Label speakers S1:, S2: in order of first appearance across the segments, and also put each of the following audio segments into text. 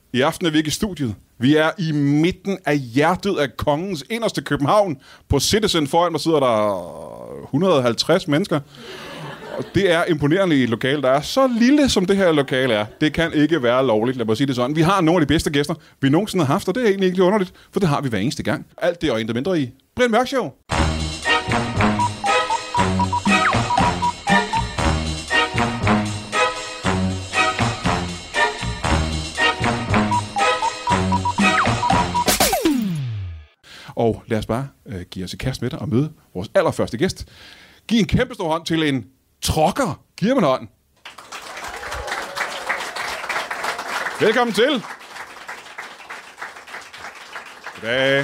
S1: I aften er vi ikke i studiet. Vi er i midten af hjertet af kongens inderste København. På Citizen foran mig sidder der 150 mennesker. Og det er imponerende i et lokale, der er så lille, som det her lokale er. Det kan ikke være lovligt, lad mig sige det sådan. Vi har nogle af de bedste gæster, vi nogensinde har haft, og det er egentlig ikke underligt, for det har vi hver eneste gang. Alt det og intet mindre i Brian Mørk Show. Og lad os bare give os i kast med dig og møde vores allerførste gæst. Giv en kæmpe stor hånd til en trucker. Giv ham en hånd. Velkommen til. Goddag.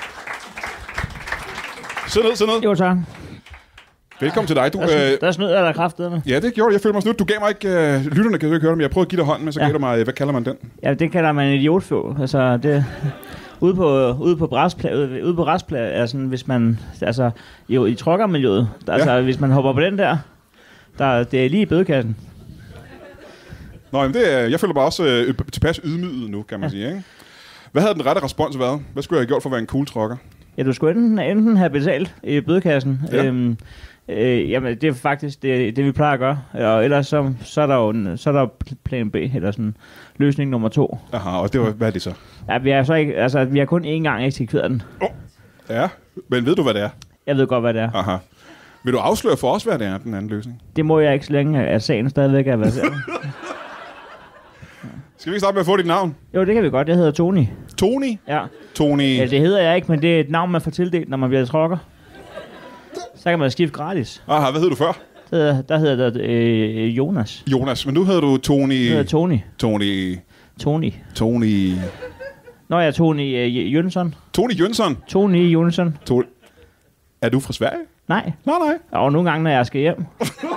S1: Sid ned.
S2: Jo, tak.
S1: Velkommen til dig. Du,
S2: der snød jeg der kraftedeme.
S1: Ja, det gjorde jeg. Jeg føler mig snydt. Du gav mig ikke... lytterne kan jo ikke høre det, men jeg prøvede at give dig hånden, men så gav du mig... Hvad kalder man den?
S2: Ja, det kalder man en idiotfå. Altså, det... Ude på restpladsen, altså, hvis man... Altså, jo, i truckermiljøet. Altså, hvis man hopper på den der... det er lige i bødekassen.
S1: Nå, jamen jeg føler bare også tilpas ydmyget nu, kan man sige, ikke? Hvad havde den rette respons været? Hvad skulle jeg have gjort for at være en cool trucker?
S2: Ja, du skulle enten have betalt i bødekassen. Ja. Jamen, det er faktisk det vi plejer at gøre. Og ellers så er der jo plan B, eller sådan løsning nummer 2.
S1: Aha, og det var, hvad er det så?
S2: Ja, vi har kun én gang eksekveret den.
S1: Ja, men ved du, hvad det er?
S2: Jeg ved godt, hvad det er.
S1: Aha. Vil du afsløre for os, hvad det er, den anden løsning?
S2: Det må jeg ikke, så længe at sagen stadigvæk er baseret.
S1: Skal vi ikke starte med at få dit navn?
S2: Jo, det kan vi godt. Jeg hedder Tony.
S1: Tony?
S2: Ja.
S1: Tony.
S2: Ja, det hedder jeg ikke, men det er et navn, man får tildelt, når man bliver trucker. Så kan man skifte gratis.
S1: Aha, hvad hed du før?
S2: Der hedder det Jonas.
S1: Jonas, men nu hedder du Tony...
S2: Jeg hedder Tony.
S1: Tony.
S2: Nå, jeg er Tony Jønsson.
S1: Tony Jønsson?
S2: Tony Jønsson.
S1: Er du fra Sverige?
S2: Nej.
S1: Nej.
S2: Og nogle gange, når jeg skal hjem.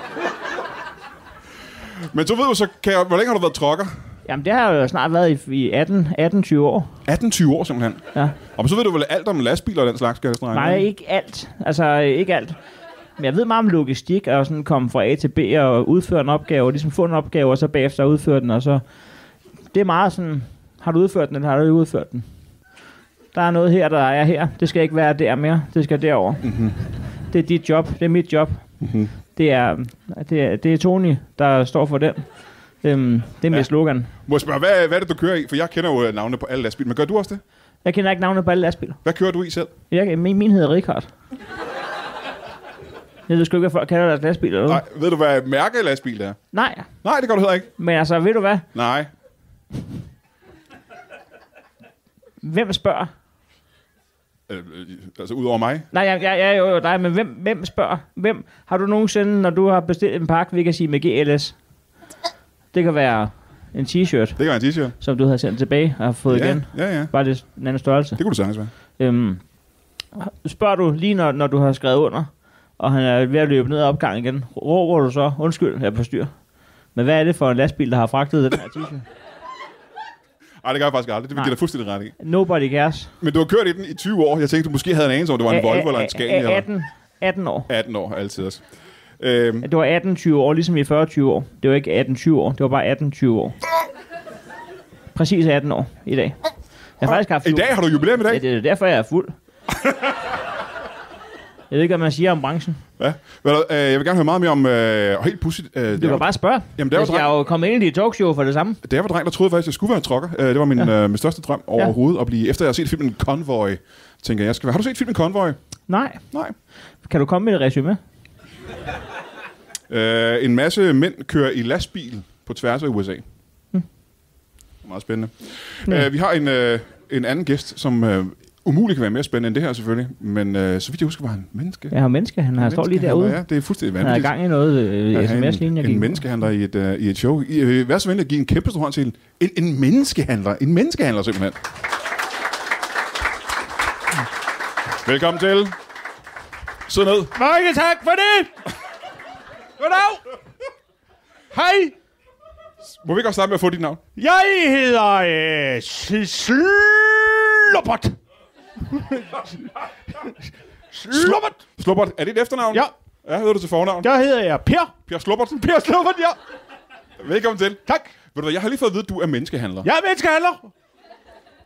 S1: Men så ved du så, hvor længe har du været trucker?
S2: Jamen, det har jo snart været i 18-20 år.
S1: 18-20 år simpelthen?
S2: Ja.
S1: Og så ved du vel alt om lastbiler og den slags, skal jeg snakke?
S2: Nej, ikke alt. Altså, ikke alt. Men jeg ved meget om logistik, og sådan komme fra A til B og udføre en opgave, og ligesom få en opgave, og så bagefter udføre den, og så... Det er meget sådan, har du udført den, eller har du ikke udført den? Der er noget her, der er her. Det skal ikke være der mere. Det skal derover. Mm-hmm. Det er dit job. Det er mit job. Mm-hmm. Det er Tony, der står for den. Det er mit slogan.
S1: Må jeg spørge, hvad er det, du kører i? For jeg kender jo navnene på alle lastbiler. Men gør du også det?
S2: Jeg kender ikke navnene på alle lastbiler.
S1: Hvad kører du i selv?
S2: Min hedder Richard. Jeg ved sgu ikke, hvad folk kalder deres lastbil, eller
S1: Nej, ved du, hvad mærke lastbil er?
S2: Nej.
S1: Nej, det gør du heller ikke.
S2: Men altså, ved du hvad?
S1: Nej.
S2: Hvem spørger?
S1: Altså, ud over mig?
S2: Nej, jeg er jo dig, men hvem spørger? Hvem har du nogensinde, når du har bestilt en pakke, vi kan sige med GLS? Det kan være en t-shirt. Det
S1: kan være en t-shirt.
S2: Som du har sendt tilbage og har fået igen.
S1: Ja.
S2: Bare det en anden størrelse.
S1: Det kunne du sagtens være.
S2: Spørger du lige, når du har skrevet under, og han er ved at løbe ned ad opgangen igen, råber du så, undskyld, jeg er på styr. Men hvad er det for en lastbil, der har fragtet den her t-shirt?
S1: Nej, det gør jeg faktisk aldrig. Det vil give dig fuldstændig ret i.
S2: Nobody cares.
S1: Men du har kørt i den i 20 år. Jeg tænkte, du måske havde en anelse om, det var en Volvo eller en Scania.
S2: 18 år.
S1: 18 år, altid også.
S2: Det var 18-20 år, ligesom i 40-20 år. Det var ikke 18-20 år, det var bare 18-20 år. Præcis 18 år i dag. Jeg har faktisk haft
S1: I dag har du jubilæum i dag?
S2: Ja, det er derfor, jeg er fuld. Jeg ved ikke, hvad man siger om branchen.
S1: Ja. Jeg vil gerne høre meget mere om... helt pudsigt...
S2: du kan bare spørge.
S1: Jamen,
S2: jeg er jo kommet ind i et talkshow for det samme.
S1: Da jeg var dreng, der troede faktisk, at jeg skulle være en trucker. Det var min største drøm overhovedet at blive... Efter jeg har set filmen Convoy, tænker jeg, har du set filmen Convoy?
S2: Nej.
S1: Nej.
S2: Kan du komme med et resume?
S1: En masse mænd kører i lastbil på tværs af USA. Meget spændende. Vi har en anden gæst, som... umuligt kan være mere spændende end det her, selvfølgelig. Men så vidt jeg husker, var han menneske.
S2: Ja, han menneskehandler. Han står lige derude.
S1: Ja, det er fuldstændig vanvittigt.
S2: Han er i gang i noget sms-linje.
S1: En menneskehandler i et show. Vær så venlig at give en kæmpe stor hånd til en menneskehandler. En menneskehandler, simpelthen. Velkommen til. Sid ned.
S3: Mange tak for det. Goddag. Hej.
S1: Må vi ikke også starte med at få dit navn?
S3: Jeg hedder Slubbert.
S1: Slubbert. Er det et efternavn?
S3: Ja.
S1: Ja, hedder du til fornavn?
S3: Der hedder jeg Per.
S1: Per Slubbert.
S3: Per Slubbert, ja.
S1: Velkommen til.
S3: Tak.
S1: Ved du hvad, jeg har lige fået at vide, at du er menneskehandler.
S3: Jeg er menneskehandler.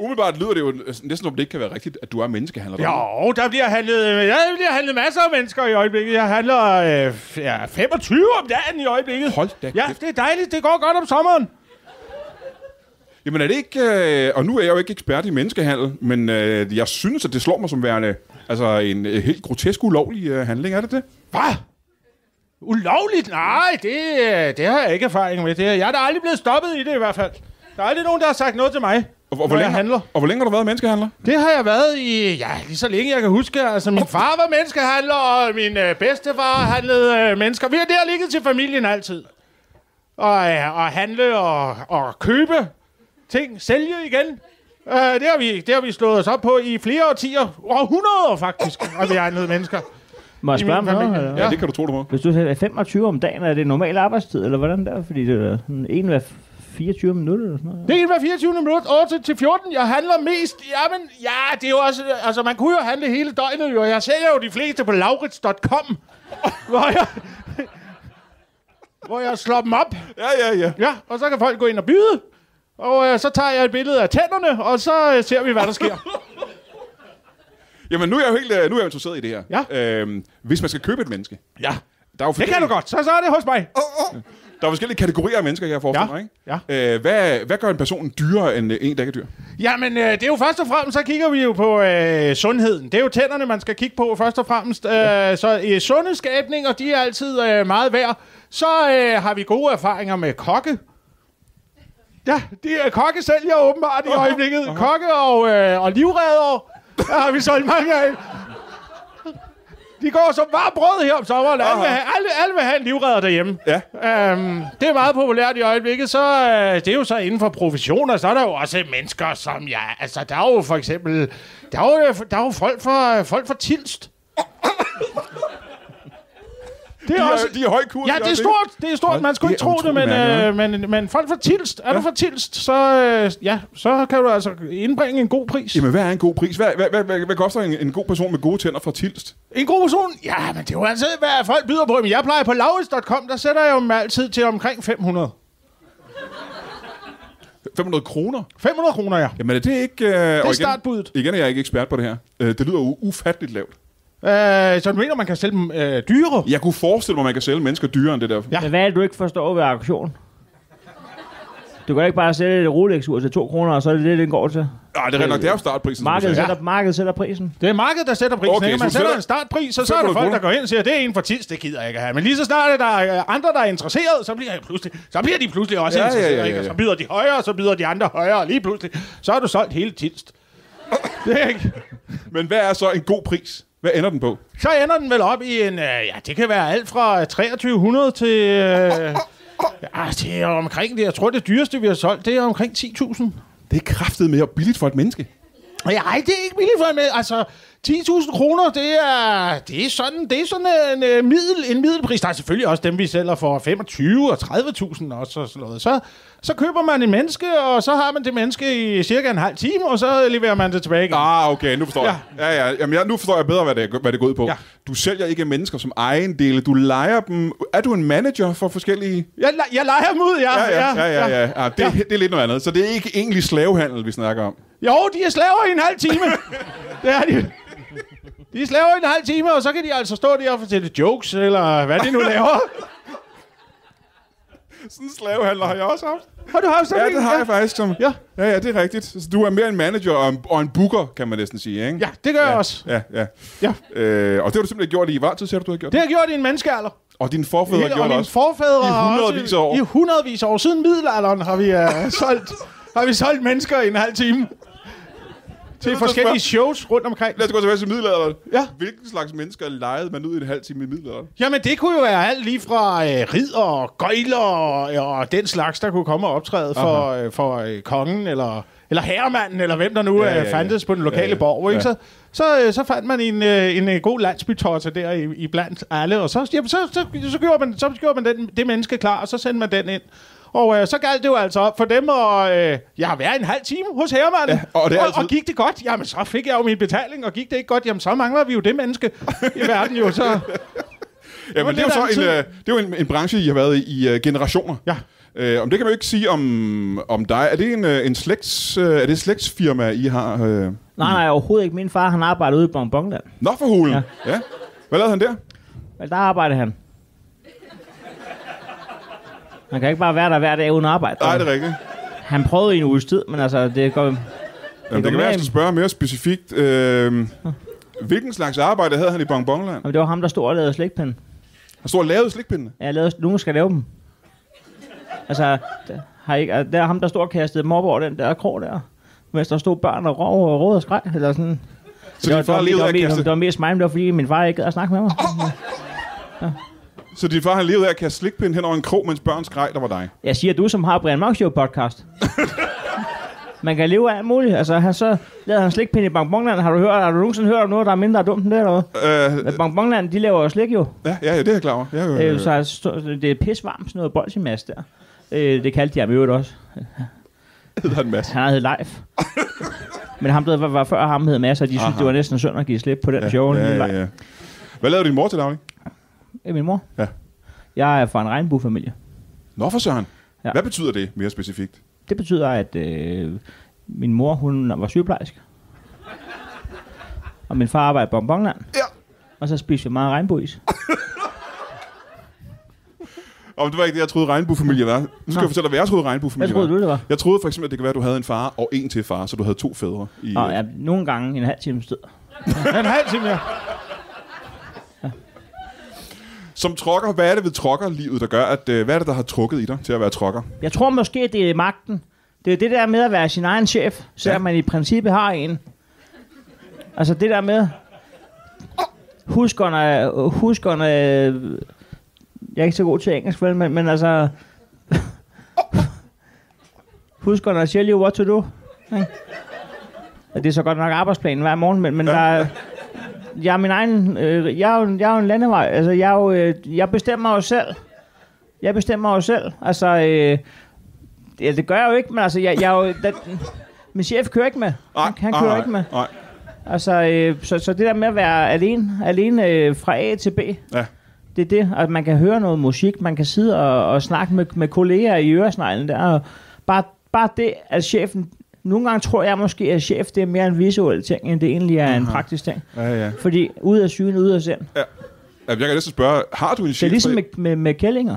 S1: Umiddelbart lyder det jo næsten som det ikke kan være rigtigt, at du er menneskehandler.
S3: Jo, der bliver handlet masser af mennesker i øjeblikket. Jeg handler 25 om dagen i øjeblikket.
S1: Hold da
S3: Ja,
S1: kæft.
S3: det er dejligt. Det går godt om sommeren.
S1: Jamen er det ikke... og nu er jeg jo ikke ekspert i menneskehandel, men jeg synes, at det slår mig som værende en helt grotesk ulovlig handling. Er det det?
S3: Hvad? Ulovligt? Nej, det har jeg ikke erfaring med. Jeg er da aldrig blevet stoppet i det i hvert fald. Der er aldrig nogen, der har sagt noget til mig,
S1: hvor længe,
S3: handler.
S1: Og hvor længe har du været menneskehandler?
S3: Det har jeg været i, lige så længe jeg kan huske. Altså, min far var menneskehandler, og min bedstefar handlede mennesker. Vi har der ligget til familien altid. Og handle og købe ting, sælge igen. Det har vi slået os op på i flere årtier. Århundreder faktisk, har vi handlet mennesker.
S2: Må jeg spørge om noget?
S1: Ja, det kan du tro, du må.
S2: Hvis du siger 25 om dagen, er det normal arbejdstid, eller hvordan der? Fordi det er sådan en hver 24 minutter eller sådan noget.
S3: Det er en hver 24 minutter, 8 til 14. Jeg handler mest... Jamen, ja, det er jo også... Altså, man kunne jo handle hele døgnet, jo. Jeg sælger jo de fleste på laurits.com, hvor jeg slår dem op.
S1: Ja.
S3: Ja, og så kan folk gå ind og byde. Og så tager jeg et billede af tænderne, og så ser vi, hvad der sker.
S1: Jamen, nu er jeg jo interesseret i det her.
S3: Ja.
S1: Hvis man skal købe et menneske.
S3: Ja,
S1: Der er jo
S3: det kan du godt. Så er det hos mig.
S1: Der er forskellige kategorier af mennesker, jeg forestiller mig, ikke?
S3: Ja.
S1: Hvad gør en person dyrere end en, der ikke er dyr?
S3: Jamen, det er jo først og fremmest, så kigger vi jo på sundheden. Det er jo tænderne, man skal kigge på først og fremmest. Så sunde skabninger, de er altid meget værd. Så har vi gode erfaringer med kokke. Ja, kokke sælger åbenbart i øjeblikket. Kokke og livreddere har vi solgt mange af. De går som bare brød her om sommeren. Alle vil have en livredder derhjemme.
S1: Ja.
S3: Det er meget populært i øjeblikket. Så det er jo så inden for professioner, så er der jo også mennesker, som altså der er jo for eksempel, der er jo folk for Tilst.
S1: De er høj kurs.
S3: Ja, det er stort. Man skulle ikke tro det, men folk fra Tilst. Er du fra Tilst, så kan du altså indbringe en god pris.
S1: Jamen, hvad er en god pris? Hvad koster en god person med gode tænder fra Tilst?
S3: En god person? Ja, men det er jo altid, hvad folk byder på. Men jeg plejer på laurits.com, der sætter jeg jo altid til omkring 500.
S1: 500 kroner?
S3: 500 kroner, ja.
S1: Jamen, er det ikke...
S3: Det er startbuddet.
S1: Igen er jeg ikke ekspert på det her. Det lyder ufatteligt lavt.
S3: Så du mener, man kan sælge dem dyrere?
S1: Jeg kunne forestille mig, at man kan sælge mennesker dyrere end det der.
S2: Ja. Men hvad er det, du ikke forstår ved auktion? Du kan ikke bare sælge et Rolex-ur til 2 kroner, og så er det den går til.
S1: Nej, det er nok, det er jo startprisen.
S2: Markedet sætter prisen.
S3: Det er markedet, der sætter prisen.
S1: Okay,
S3: man sætter en startpris, så er der folk, der går ind og siger, det er en for Tilst, det gider jeg ikke have. Men lige så snart der er andre, der er interesseret, så bliver de pludselig også interesseret. Ja. Så byder de højere, og så byder de andre højere, og lige pludselig, så har du solgt hele Tilst. Det er ikke. Men
S1: hvad er så en god pris? Hvad ender den på?
S3: Så ender den vel op i en... det kan være alt fra 2300 til omkring det. Jeg tror, det dyreste, vi har solgt, det er omkring 10.000.
S1: Det er kraftedeme billigt for et menneske.
S3: Nej, det er ikke billigt for et menneske. Altså, 10.000 kroner, det er sådan en middelpris. Der er selvfølgelig også dem, vi sælger for 25 og 30.000 og sådan noget. Så køber man et menneske, og så har man det menneske i cirka en halv time, og så leverer man det tilbage igen.
S1: Okay, nu forstår jeg. Ja. Jamen, nu forstår jeg bedre, hvad det går ud på. Ja. Du sælger ikke mennesker som ejendele, du lejer dem. Er du en manager for forskellige...
S3: Jeg lejer dem ud,
S1: ja. Det er lidt noget andet. Så det er ikke egentlig slavehandel, vi snakker om.
S3: Jo, de er slaver i en halv time. Det er de. De er slaver i en halv time, og så kan de altså stå der og fortælle jokes, eller hvad de nu laver.
S1: Sådan en slavehandler har jeg også haft.
S3: Har du haft sådan en?
S1: Ja, det har jeg faktisk. Ja, det er rigtigt. Så du er mere en manager og en booker, kan man næsten sige, ikke?
S3: Ja, det gør jeg også.
S1: Ja. Og det har du simpelthen gjort i hvor tid, siger du har gjort?
S3: Det har jeg gjort i en menneskealder.
S1: Og dine forfædre har gjort også?
S3: Og mine forfædre
S1: i hundredvis af år?
S3: I hundredvis af år. Siden middelalderen har vi solgt mennesker i en halv time. Til forskellige shows rundt omkring.
S1: Lad os gå tilbage til middelalderen.
S3: Ja.
S1: Hvilken slags mennesker lejede man ud i en halv time i middelalderen?
S3: Jamen, det kunne jo være alt lige fra ridder og gøjler og den slags, der kunne komme og optræde for kongen eller herremanden, eller hvem der nu fandtes på den lokale borg. Ikke? Så fandt man en god landsbytosse der i blandt alle, og så gjorde man det menneske klar, og så sendte man den ind. Og så galt det jo altså op for dem, og jeg har været en halv time hos herremanden. Ja, og gik det godt, jamen så fik jeg jo min betaling, og gik det ikke godt, jamen så mangler vi jo det menneske i verden jo. Så
S1: jamen det er jo så en branche, I har været i generationer.
S3: Ja.
S1: Om det kan man jo ikke sige om dig. Er det en slægtsfirma, I har?
S2: Nej, overhovedet ikke. Min far, han arbejder ude i Bonbonland.
S1: Nå for hulen. Ja. Hvad lavede han der?
S2: Vel, der arbejder han. Man kan ikke bare være der hver dag uden arbejde.
S1: Nej, det er rigtigt.
S2: Han prøvede i en uges tid, men altså, det går...
S1: Det kan være, at jeg skal spørge mere specifikt. Hvilken slags arbejde havde han i Bonbonland?
S2: Det var ham, der stod og lavede slikpinde.
S1: Han stod og lavede slikpindene?
S2: Ja, nogen skal lave dem. Altså, der er ham, der stod og kastede dem op over den der krog der. Mens der stod børn og råd og skreg. Eller sådan.
S1: Så din far levede af at kaste...
S2: Det var mest mig, men det var fordi min far ikke gad at snakke med mig.
S1: Ja. Så din far, han levede af at kaste slikpinde hen over en krog, mens børn skreg, der var dig?
S2: Jeg siger, du som har Brian Mørk Show podcast. Man kan leve af alt muligt. Altså, så lavede han slikpinde i Bonbonland. Har du nogensinde hørt om noget, der er mindre dumt end det, eller hvad? Bonbonland, de laver jo slik jo.
S1: Ja, det er jeg klar over.
S2: Så det er pisvarmt, sådan noget bolsjemas der. Det kaldte jeg ham i øvrigt også. Han hed Leif. Men ham, der var før ham, hed Mads, og de synes, det var næsten synd at give slip på den show.
S1: Ja. Hvad lavede din mor til daglig?
S2: Min mor?
S1: Ja.
S2: Jeg er fra en regnbuefamilie.
S1: Nå for søren.
S2: Ja.
S1: Hvad betyder det mere specifikt?
S2: Det betyder, at min mor, hun var sygeplejerske. Og min far arbejdede i Bonbonland.
S1: Ja.
S2: Og så spiste vi meget regnbueis.
S1: Det var ikke det, jeg troede regnbuefamilie var. Nu skal jeg fortælle dig, hvad jeg troede regnbuefamilie var.
S2: Hvad troede du, det var?
S1: Jeg troede for eksempel, at det kan være, at du havde en far og en til far, så du havde 2 fædre.
S2: Ja, nogle gange en halv time tid.
S3: En halv time, ja.
S1: Som trokker, hvad er det ved trokkerlivet, der gør, at hvad er det, der har trukket i dig til at være trokker?
S2: Jeg tror måske, det er magten. Det er det der med at være sin egen chef, selvom man i princippet har en. Altså det der med huskerne, jeg er ikke så god til engelsk, vel, men altså huskerne tell you what to do. Det er så godt nok arbejdsplanen hver morgen, men der er... Jeg er min egen... jeg er jo en landevej. Altså, jeg bestemmer jo selv. Altså, det gør jeg jo ikke, men altså, min chef kører ikke med. Han kører ikke med.
S1: Nej.
S2: Altså, så det der med at være alene fra A til B, det er det, at man kan høre noget musik, man kan sidde og snakke med kolleger i øresneglen der, og bare det, at chefen... Nogle gange tror jeg måske, at chef det er mere en visuel ting, end det egentlig er en praktisk ting.
S1: Ja.
S2: Fordi ud af syne, ud af sind.
S1: Ja. Jeg kan næsten spørge, har du en chef?
S2: Det er ligesom med kællinger.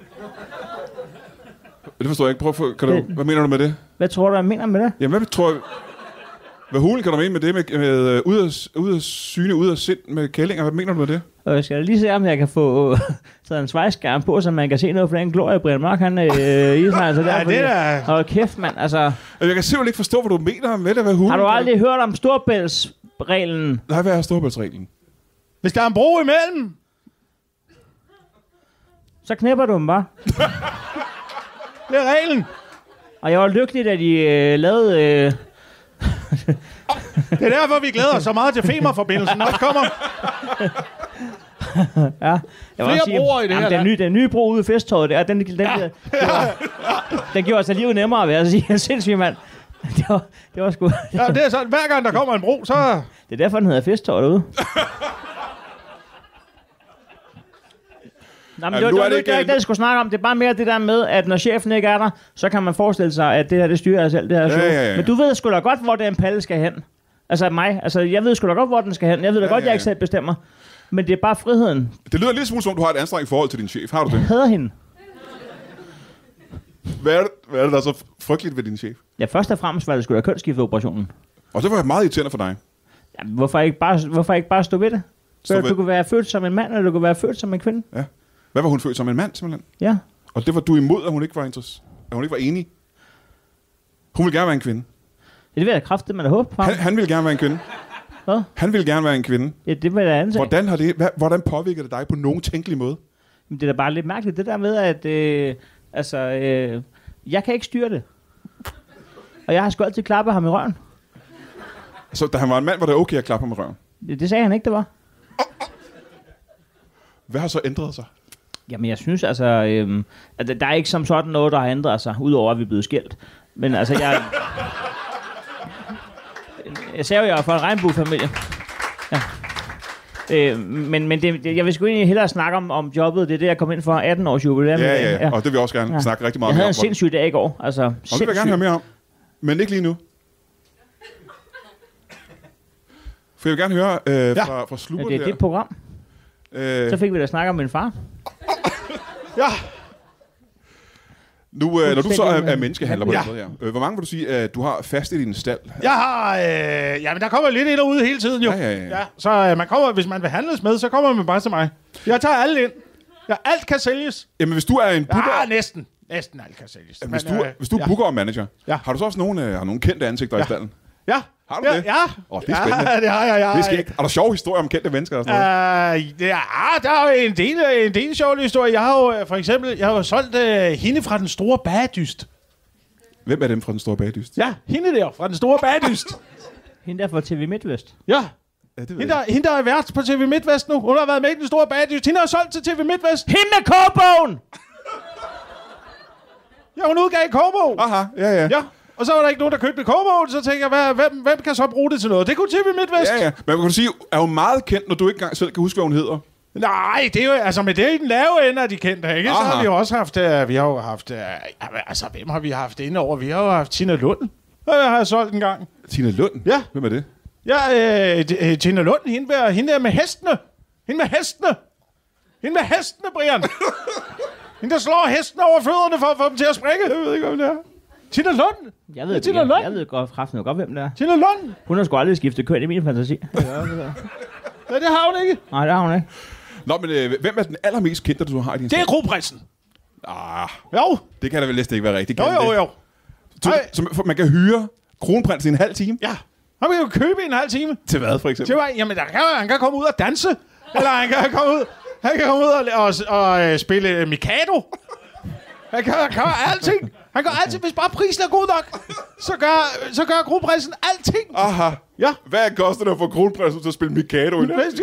S1: Det forstår jeg ikke. Hvad mener du med det?
S2: Hvad tror du, jeg mener med det?
S1: Jamen, hvad hulen kan du mene med det med ud af syne, ud af sind med kællinger? Hvad mener du med det? Og
S2: jeg skal lige se, om jeg kan få sådan en svejskærm på, så man kan se noget for den glorie, Brian Mørk, han i Israel. Så
S3: ja, det er...
S2: Og kæft, mand, altså...
S1: Jeg kan simpelthen ikke forstå, hvad du mener med det. Hvad hulen
S2: har du aldrig hørt om Storebæltsreglen?
S1: Nej, hvad er Storebæltsreglen?
S3: Hvis der er en bro imellem,
S2: så knæpper du dem bare.
S3: Det er reglen. Og
S2: jeg var lykkelig, da de lavede...
S3: Det er derfor, vi glæder os så meget til Femern-forbindelsen, når det kommer.
S2: Ja.
S3: Flere broer i det her.
S2: Den nye bro ude i Festtorvet, den gjorde altså livet nemmere, vil jeg sige. Sindssygt, mand. Det var sgu...
S3: Ja, det er sådan, hver gang der kommer en bro, så...
S2: Det er derfor, den hedder Festtorvet derude. Nej, men det var ikke det, jeg skulle snakke om. Det er bare mere det der med, at når chefen ikke er der, så kan man forestille sig, at det her, det styrer jeg selv, det her show. Ja. Men du ved sgu da godt, hvor den palle skal hen. Altså mig. Altså, jeg ved sgu da godt, hvor den skal hen. Jeg ved da godt, jeg ikke selv bestemmer. Men det er bare friheden.
S1: Det lyder lidt smule som, du har et anstrengt forhold til din chef. Har du det?
S2: Jeg hader hende.
S1: Hvad er det, der er så frygteligt ved din chef?
S2: Ja, først og fremmest var det sgu da kønsskifteoperationen.
S1: Og det var meget irriterende for dig.
S2: Ja, hvorfor ikke bare stå ved det? Så du kunne være født som en mand, eller du kunne være født som en kvinde.
S1: Ja. Hvad var hun født som en mand, simpelthen?
S2: Ja.
S1: Og det var du imod, at hun ikke var interesseret? At hun ikke var enig? Hun ville gerne være en kvinde.
S2: Ja, det vil jeg kraftedeme man da håbe på.
S1: Han ville gerne være en kvinde.
S2: Hvad?
S1: Han ville gerne være en kvinde.
S2: Ja, det vil jeg antage.
S1: Hvordan påvirker det dig på nogen tænkelig måde?
S2: Men det er da bare lidt mærkeligt, det der med, at jeg kan ikke styre det. Og jeg har sgu altid klappet ham i røven.
S1: Så da han var en mand, var det okay at klappe ham i røven?
S2: Det sagde han ikke, det var.
S1: Hvad har så ændret sig?
S2: Jamen, jeg synes altså, at der er ikke som sådan noget, der har ændret sig, udover at vi er blevet skilt. Men altså, jeg sagde jo, jeg var fra en regnbuefamilie. Ja. Men jeg vil sgu egentlig hellere snakke om jobbet. Det er det, jeg kom ind for 18 års jubilæum.
S1: Ja, og det vil jeg også gerne snakke rigtig meget
S2: om.
S1: mere om.
S2: Jeg havde en sindssyg dag i går. Altså,
S1: og det vil jeg gerne høre mere om. Men ikke lige nu. For jeg vil gerne høre fra Slubber.
S2: Ja, det er dit program. Så fik vi da snakke om min far.
S3: Ja.
S1: Nu, når du så er menneskehandler på den måde her, hvor mange vil du sige, at du har fast i din stald?
S3: Jeg har... men der kommer lidt ind og ud hele tiden jo.
S1: Ja.
S3: Så man kommer, hvis man vil handles med, så kommer man bare til mig. Jeg tager alle ind. Ja, alt kan sælges.
S1: Jamen, hvis du er en booker...
S3: Ja, næsten. Næsten alt kan sælges.
S1: Jamen, hvis du er booker og manager, har du så også nogle kendte ansigter i stallen?
S3: Ja.
S1: Har du det?
S3: Ja.
S1: Det er spændende.
S3: Ja, det har jeg.
S1: Det er skægt. Er der sjove historier om kendte mennesker og sådan noget?
S3: Der er jo en del sjove historier. Jeg har jo for eksempel solgt hende fra den store bagedyst.
S1: Hvem er dem fra den store bagedyst?
S3: Ja, hende der fra den store bagedyst.
S2: Hende der fra TV MidtVest.
S3: Ja.
S1: Det
S3: Hende der er vært på TV MidtVest nu. Hun har været med i den store bagedyst. Hende har solgt til TV MidtVest.
S2: Hende med kogebogen!
S3: Ja, hun udgav en kogebog.
S1: Aha, ja.
S3: Og så var der ikke nogen, der købte kogebogen, så tænker jeg, hvem kan så bruge det til noget? Det kunne TV MidtVest.
S1: Ja. Men kan du sige, er hun meget kendt, når du ikke engang selv kan huske, hvad hun hedder?
S3: Nej, det er jo, altså med det i den lave ende af de kendte, ikke? Så har vi jo også haft, altså hvem har vi haft inde over? Vi har jo haft Tina Lund. Jeg har solgt en gang.
S1: Tina Lund?
S3: Ja.
S1: Hvem er det?
S3: Ja, Tina Lund, hende der med hestene. Hende med hestene, Brian. Hende der slår hestene over fødderne for at få dem til at springe. Jeg ved ikke, om det er. Tina Lund?
S2: Jeg ved godt, hvem det er.
S3: Tina Lund?
S2: Hun har sgu aldrig skiftet køn i min fantasi.
S3: Ja, det har hun ikke.
S2: Nej, det har hun ikke.
S1: Nå, men hvem er den allermest kendte, du har i din
S3: Det er kronprinsen. Jo.
S1: Det kan da vel næsten ikke være rigtigt.
S3: Jo.
S1: Så man kan hyre kronprinsen i en halv time?
S3: Ja. Han vil jo købe i en halv time.
S1: Til hvad, for eksempel?
S3: Jamen, han kan komme ud og danse. Eller han kan komme ud og spille Mikado. Han kan alting. Han gør altid, hvis bare prisen er god nok, så gør kronprinsen alting.
S1: Aha.
S3: Ja.
S1: Hvad koster det for kronprinsen til at spille Mikado?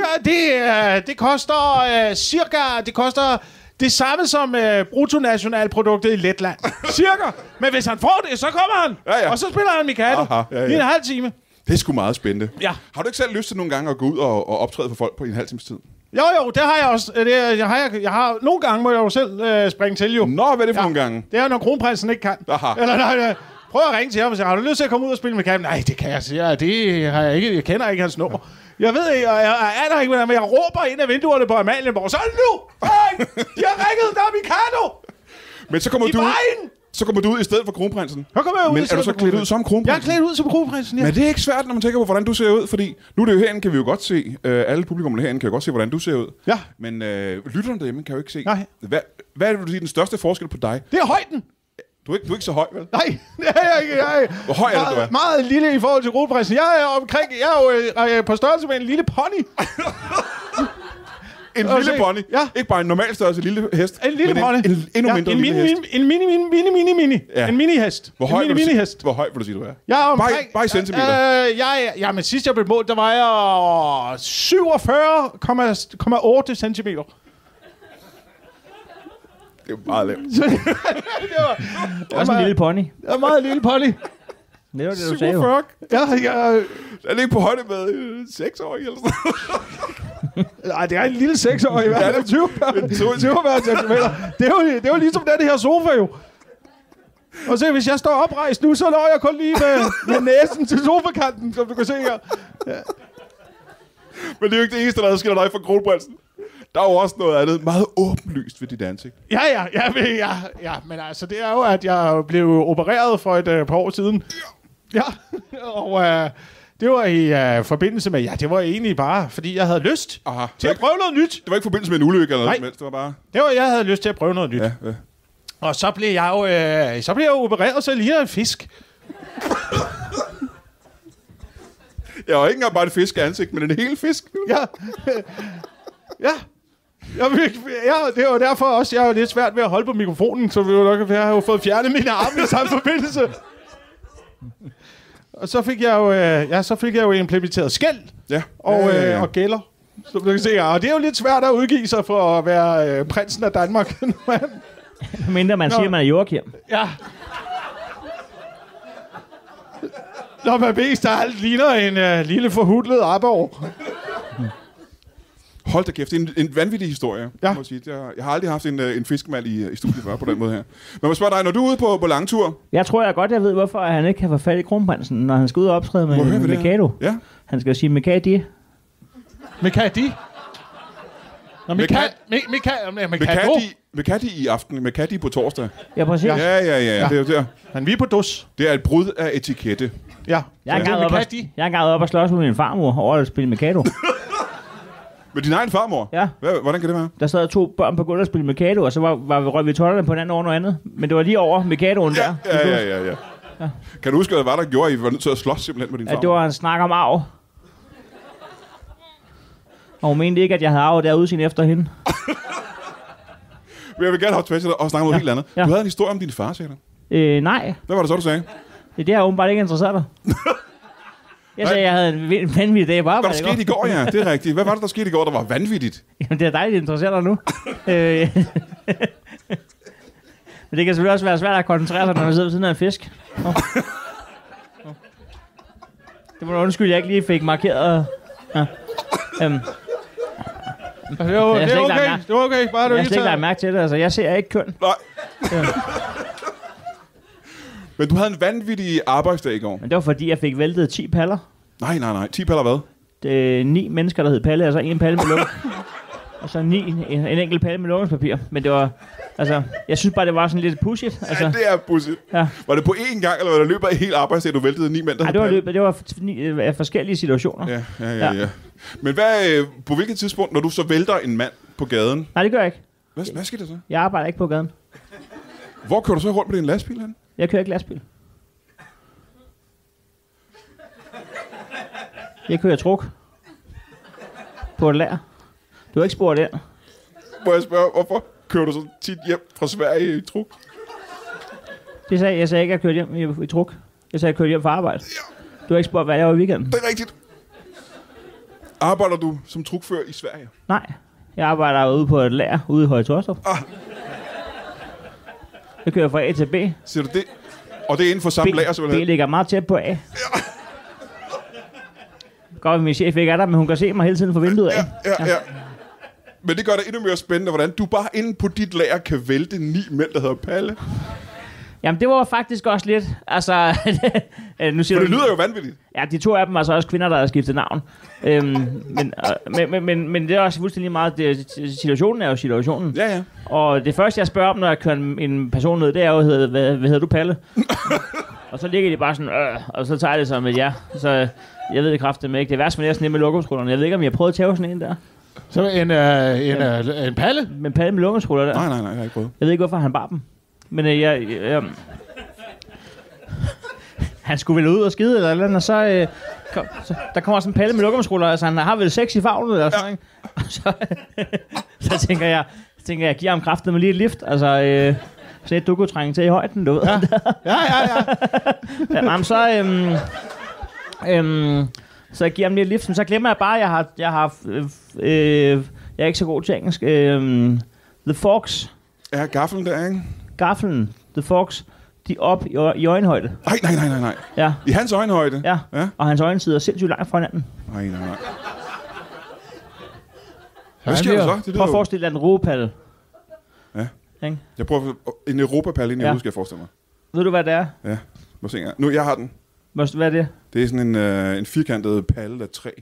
S3: Det koster det koster det samme som bruttonationalproduktet i Letland. Cirka. Men hvis han får det, så kommer han.
S1: Ja.
S3: Og så spiller han Mikado i en halv time.
S1: Det er sgu meget spændende.
S3: Ja.
S1: Har du ikke selv lyst til nogle gange at gå ud og optræde for folk på en halv times tid?
S3: Jo, det har jeg også. Jeg har nogle gange må jeg jo selv springe til, jo.
S1: Nå, hvad er det for nogle gange?
S3: Det er, når kronprinsen ikke kan.
S1: Aha.
S3: Eller nej, prøv at ringe til ham og sige, har du lyst til at komme ud og spille med kampen? Nej, det kan jeg sige. Det har jeg ikke. Jeg kender ikke hans nummer. Jeg ved ikke, jeg aner ikke, men jeg råber ind af vinduerne på Amalienborg. Så nu! Hey! De har ringet, der er Mikado!
S1: Men så kommer du ud i stedet for kronprinsen.
S3: Så kommer jeg ud.
S1: Men er du så klædt ud som kronprinsen?
S3: Jeg er klædt ud som kronprinsen, ja.
S1: Men det er ikke svært, når man tænker på, hvordan du ser ud. Fordi nu er det jo herinde, kan vi jo godt se. Alle publikummerne herinde kan jo godt se, hvordan du ser ud.
S3: Ja.
S1: Men lytterne derhjemme kan jo ikke se.
S3: Nej.
S1: Hvad er det, du siger, den største forskel på dig?
S3: Det er højden.
S1: Du er ikke så høj, vel?
S3: Nej, det er jeg ikke.
S1: Hvor høj er det, du er?
S3: Meget lille i forhold til kronprinsen. Jeg er jo på størrelse med en lille pony.
S1: En lille pony?
S3: Ja.
S1: Ikke bare en normal størrelse lille hest?
S3: En lille pony.
S1: En endnu mindre lille hest?
S3: En mini.
S1: Ja.
S3: En mini-hest.
S1: Hvor høj vil du sige, du er?
S3: Jeg er omkring...
S1: Bare i centimeter?
S3: Men sidst jeg blev målt, der var jeg 47,8 centimeter.
S1: Det er jo meget lavt.
S3: Det var
S2: også en lille pony.
S3: Det var en meget lille pony.
S2: Det var det, du sagde jo.
S1: 47?
S3: Ja.
S1: Er det ikke på højde med 6 år eller sådan noget?
S3: Nej, det er en lille 6-årig. Det er 20 centimeter. Det er jo ligesom den her sofa, jo. Og se, hvis jeg står oprejst nu, så når jeg kun lige med næsen til sofakanten, som du kan se her. Ja.
S1: Men det er jo ikke det eneste, der adskiller dig fra kronprinsen. Der er jo også noget andet meget åbenlyst ved dit ansigt.
S3: Ja, men altså, det er jo, at jeg blev opereret for et par år siden. Ja, og det var i forbindelse med, det var egentlig bare, fordi jeg havde lyst til at prøve noget nyt.
S1: Det var ikke i forbindelse med en ulykke eller noget som helst, det var bare...
S3: Jeg havde lyst til at prøve noget nyt.
S1: Ja.
S3: Og så blev jeg jo opereret, så ligner en fisk.
S1: Jeg har ikke engang bare et fiskeansigt, men en hel fisk.
S3: Ja. Det var derfor også, jeg er lidt svært ved at holde på mikrofonen, så vi jo nok have jo fået fjernet mine arme i samme forbindelse. Og så fik jeg jo implementeret skæld og gælder. Så du kan se, og det er jo lidt svært at udgive sig for at være prinsen af Danmark.
S2: Mindre man siger, man er Joachim.
S3: Ja. Når man mest af alt ligner en lille forhudlet aborg.
S1: Hold da kæft, det er en vanvittig historie.
S3: Ja.
S1: Må jeg sige. Jeg har aldrig haft en fiskemand i studiet før på den måde her. Men jeg spørger dig, når du er ude på langtur...
S2: Jeg tror jeg ved, hvorfor han ikke kan få fat i kronprinsen, når han skal ud og optræde med Mikado.
S1: Ja.
S2: Han skal jo sige Mikadi.
S3: Mikadi? Nå,
S1: Mikadi i aften. Mikadi på torsdag.
S2: Ja, præcis.
S1: Ja. Det er jo der.
S3: Men vi er på dus.
S1: Det er et brud af etikette.
S3: Ja.
S2: Jeg er engang op og slås med min farmor over at spille Mikado.
S1: Med din egen farmor?
S2: Ja.
S1: Hvordan kan det være?
S2: Der sad 2 børn på gulvet og spillede Mikado, og så røg vi tollerne på hinanden over noget andet. Men det var lige over Mikadoen der.
S1: Ja. Kan du huske, hvad der gjorde, at I var nødt til at slås simpelthen med din farmor?
S2: Det var en snak om arv. Og hun mente ikke, at jeg havde arvet der udseende efter hende.
S1: Men jeg vil gerne have tilbage til dig og snakke om noget helt andet.
S2: Ja.
S1: Du havde en historie om din far, sagde du?
S2: Nej.
S1: Hvad var det så, du sagde?
S2: Det har åbenbart ikke interesseret dig. Jeg sagde, jeg havde en vanvittig dag på arbejde.
S1: Hvad der skete i går, ja. Det er rigtigt. Hvad var det, der skete i går, der var vanvittigt?
S2: Jamen, det er dejligt, det interesserer dig nu. Men det kan selvfølgelig også være svært at koncentrere sig, når man sidder ved siden af en fisk. Det må du undskylde, jeg ikke lige fik markeret. Ja.
S3: Det var okay. Bare du
S2: jeg har slet ikke lagt mærke til det. Altså, jeg ser ikke køn.
S1: Nej. Ja. Men du havde en vanvittig arbejdsdag i går.
S2: Men det var fordi, jeg fik væltet 10 paller.
S1: Nej. 10 paller hvad?
S2: Det er 9 mennesker, der hed Palle, og så en palle med luk. Og så en enkelt palle med lukningspapir. Men det var... Altså, jeg synes bare, det var sådan lidt pushigt. Altså,
S1: ja, det er pushigt. Ja. Var det på én gang, eller var det løbet af hele arbejdsdagen, du væltede 9 mænd, der
S2: nej, det var forskellige situationer.
S1: Ja. Men på hvilket tidspunkt, når du så vælter en mand på gaden...
S2: Nej, det gør jeg ikke.
S1: Hvad sker der så?
S2: Jeg arbejder ikke på gaden.
S1: Hvor kører du så rundt med din lastbil hen?
S2: Jeg kører ikke lastbil. Jeg kører truk. På et lager. Du har ikke spurgt ind.
S1: Må jeg spørge, hvorfor kører du så tit hjem fra Sverige i truk?
S2: Jeg sagde ikke, at jeg kørte hjem i truk. Jeg sagde, at jeg kørte hjem fra arbejde. Ja. Du har ikke spurgt, hvad jeg var i weekenden.
S1: Det er rigtigt. Arbejder du som trukfører i Sverige?
S2: Nej. Jeg arbejder ude på et lager ude i Høje Torstrup. Jeg kører fra A til B.
S1: Siger du det? Og det er inden for samme lager, simpelthen?
S2: B ligger meget tæt på A. Ja. Godt, at min chef ikke er der, men hun kan se mig hele tiden fra vinduet af.
S1: Ja. Men det gør det endnu mere spændende, hvordan du bare inde på dit lager kan vælte 9 mænd, der hedder Palle.
S2: Jamen, det var faktisk også lidt... Altså... nu siger
S1: for det lyder jo vanvittigt.
S2: Ja, de 2 af dem var så også kvinder, der havde skiftet navn. Men det er også fuldstændig meget... Situationen er jo situationen.
S1: Ja.
S2: Og det første, jeg spørger om, når jeg kører en person ned, det er jo, hvad hedder du, Palle? Og så ligger de bare sådan... og så tager jeg det som et ja. Så jeg ved det kraftedeme ikke. Det er værst med det sådan med lokumsrullerne. Jeg ved ikke, om jeg har prøvet at tæve sådan en der.
S3: Så en palle?
S2: Men palle med lokumsruller der.
S1: Nej, jeg har ikke prøvet.
S2: Jeg ved ikke, hvorfor han bar dem. Men han skulle vel ud og skide eller andet, og så der kommer sådan en palle med lokumsruller, altså han har vel 6 i favnet eller sådan, ikke? Og så tænker jeg giver ham kraftet med lige et lift, altså så du kunne trænge til i højden, du ved. Ja. Så jeg giver ham lige et lift, men så glemmer jeg bare, at jeg er ikke så god til engelsk. The forks.
S1: Ja, gaffelen der, ikke?
S2: Gaffelen, the forks, de er op i øjenhøjde.
S1: Nej.
S2: Ja.
S1: I hans øjenhøjde?
S2: Ja. Og hans øjne sidder sindssygt langt fra hinanden.
S1: Nej. Hvad sker der så?
S2: Prøv at forestille dig en roepalle.
S1: Ja.
S2: Ikke?
S1: Jeg prøver en Europapalle ind i hovedet, skal jeg forestille mig.
S2: Ved du, hvad det er?
S1: Ja. Hvad siger jeg? Nu, jeg har den.
S2: Hvad er det?
S1: Det er sådan en firkantet palle af træ.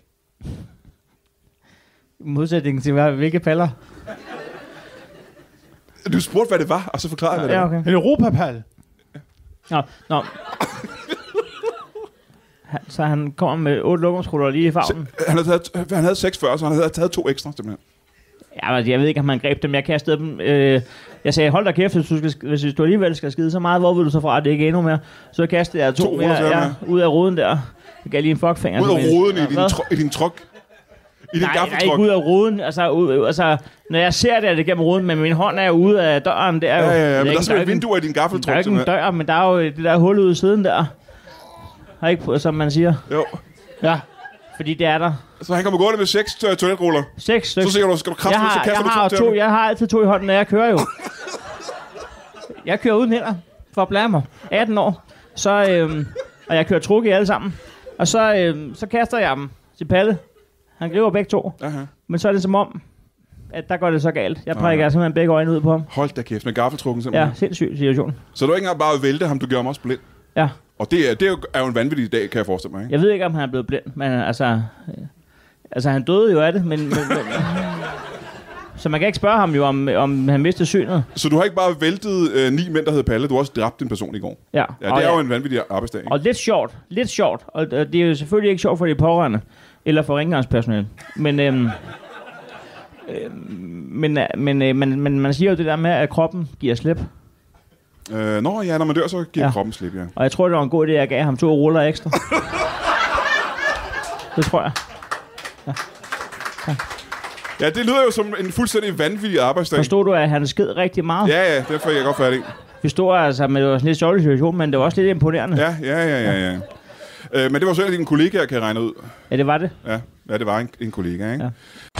S2: I modsætning til hvilke paller?
S1: Du spurgte, hvad det var, og så forklarede jeg, hvad det var.
S3: En Europapalle.
S2: Nå. Så han kommer med 8 lokumsruller lige i farven.
S1: Han havde 6 før, så han havde taget 2 ekstra, simpelthen.
S2: Ja, men jeg ved ikke, om han greb dem. Jeg kastede dem. Jeg sagde, hold da kæft, hvis du alligevel skal skide så meget, hvor vil du så fra, at det ikke er endnu mere? Så kastede jeg 2 mere ud af ruden der. Jeg gav lige en fuckfinger.
S1: Ud af ruden i din truk? I din gaffeltruk?
S2: Nej, ikke ud af ruden. Altså, når jeg ser det gennem ruden, men min hånd er ude af døren. Det er jo,
S1: ja, men der er sådan et vindue i din gaffeltruk.
S2: Der er ikke en dør, men der er jo det der hul ude i siden der. Har ikke, som man siger.
S1: Jo.
S2: Ja, fordi det er der.
S1: Så han kommer gående med 6 toiletruller.
S2: 6 stykker.
S1: Så siger du, skal du kraftigt, så kaster du 2 til.
S2: Jeg har altid 2 i hånden, når jeg kører jo. Jeg kører uden hænder, for at blære mig. 18 år. Så, og jeg kører truk i alle sammen. Og så kaster jeg dem til Palle. Han griber begge 2.
S1: Aha.
S2: Men så er det som om, at der går det så galt. Jeg prikker simpelthen begge øjne ud på ham.
S1: Hold da kæft, med gaffeltrukken simpelthen.
S2: Ja, sindssyg situation.
S1: Så du ikke engang bare vælte ham, du gjorde ham også blind?
S2: Ja.
S1: Og det er jo en vanvittig dag, kan jeg forestille mig, ikke?
S2: Jeg ved ikke, om han er blevet blind, men altså han døde jo af det, men så man kan ikke spørge ham jo, om han mistede synet.
S1: Så du har ikke bare væltet 9 mænd, der hed Palle, du har også dræbt en person i går?
S2: Ja.
S1: Ja, det er jo en vanvittig arbejdsdag, ikke?
S2: Og lidt sjovt, og det er jo selvfølgelig ikke sjovt for de pårørende, eller for rengøringspersonale, men man siger jo det der med, at kroppen giver slip.
S1: Når man dør, så giver kroppen slip, ja.
S2: Og jeg tror, det var en god idé, at jeg gav ham 2 ruller ekstra. Det tror jeg.
S1: Ja, det lyder jo som en fuldstændig vanvittig arbejdsdag.
S2: Forstod du, at han sked rigtig meget?
S1: Ja, det får jeg godt fat i.
S2: Vi stod altså med en lidt sjovlig situation, men det var også lidt imponerende.
S1: Ja. Men det var så en af dine kollegaer, kan jeg regne ud.
S2: Ja, det var det.
S1: Ja, det var en kollega, ikke?
S2: Ja.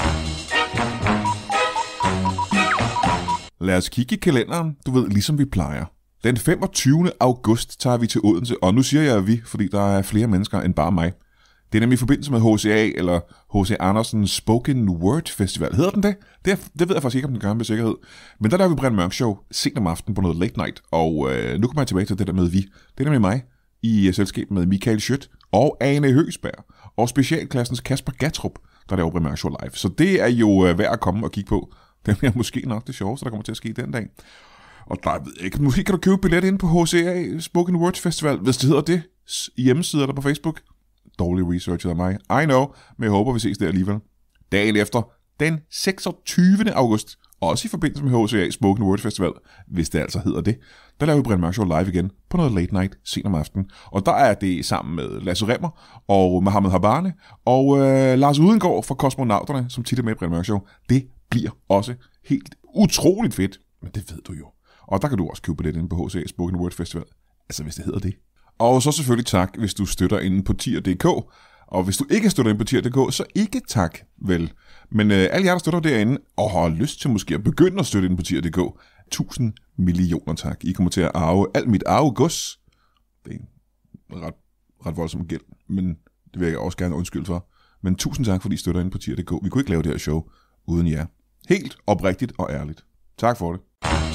S4: Lad os kigge i kalenderen, du ved, ligesom vi plejer. Den 25. august tager vi til Odense, og nu siger jeg vi, fordi der er flere mennesker end bare mig. Det er nemlig i forbindelse med HCA, eller H.C. Andersens Spoken Word Festival. Hedder den det? Det ved jeg faktisk ikke, om den gør med sikkerhed. Men der laver vi Brian Mørk Show sent om aftenen på noget late night, og nu kommer jeg tilbage til det der med vi. Det er nemlig mig i selskab med Michael Schødt og Ane Høgsberg, og specialklassens Kasper Gatrup, der laver Brian Mørk Show live. Så det er jo værd at komme og kigge på. Det er måske nok det sjoveste, der kommer til at ske den dag. Og der ved jeg ikke, måske kan du købe billet ind på HCA Spoken Word Festival, hvis det hedder det, i hjemmesider der på Facebook. Dårlig research af mig. I know, men jeg håber, vi ses der alligevel. Dagen efter, den 26. august, også i forbindelse med HCA Spoken Word Festival, hvis det altså hedder det, der laver vi Brian Mørk Show live igen på noget late night sent om aftenen. Og der er det sammen med Lasse Remmer og Mohammed Habane og Lars Udengård fra Kosmonauterne, som tit er med i Brian Mørk Show. Det bliver også helt utroligt fedt, men det ved du jo. Og der kan du også købe billet inde på HCA Spoken Word Festival, altså hvis det hedder det. Og så selvfølgelig tak, hvis du støtter inde på tier.dk. Og hvis du ikke støtter inde på tier.dk, så ikke tak, vel. Men alle jer, der støtter derinde, og har lyst til måske at begynde at støtte inde på tier.dk, 1000 millioner tak. I kommer til at arve alt mit arvegods. Det er en ret voldsom gæld, men det vil jeg også gerne undskylde for. Men 1000 tak, fordi I støtter inde på tier.dk. Vi kunne ikke lave det her show uden jer. Helt oprigtigt og ærligt. Tak for det.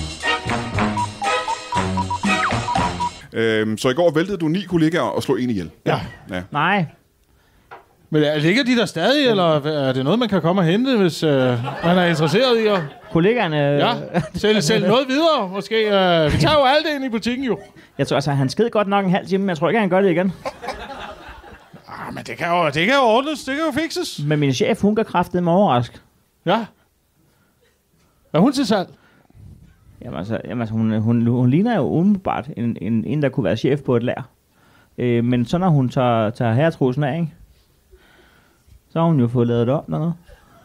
S1: Så i går væltede du 9 kollegaer og slog en ihjel.
S3: Ja.
S2: Nej.
S3: Men ligger de der stadig, eller er det noget, man kan komme og hente, hvis man er interesseret i at...
S2: Kollegaerne...
S3: Ja, sælge noget videre, måske. Vi tager jo alt det ind i butikken, jo.
S2: Jeg tror, altså, han sked godt nok en halv time, men jeg tror ikke, han gør det igen.
S3: Men det kan jo ordnes, det kan jo fikses.
S2: Men min chef, hun kan kraftedeme overraske.
S3: Ja. Er hun til salg?
S2: Jamen altså hun ligner jo umiddelbart en, der kunne være chef på et lager. Men så når hun tager herretrusen af, ikke? Så har hun jo fået lavet det op noget.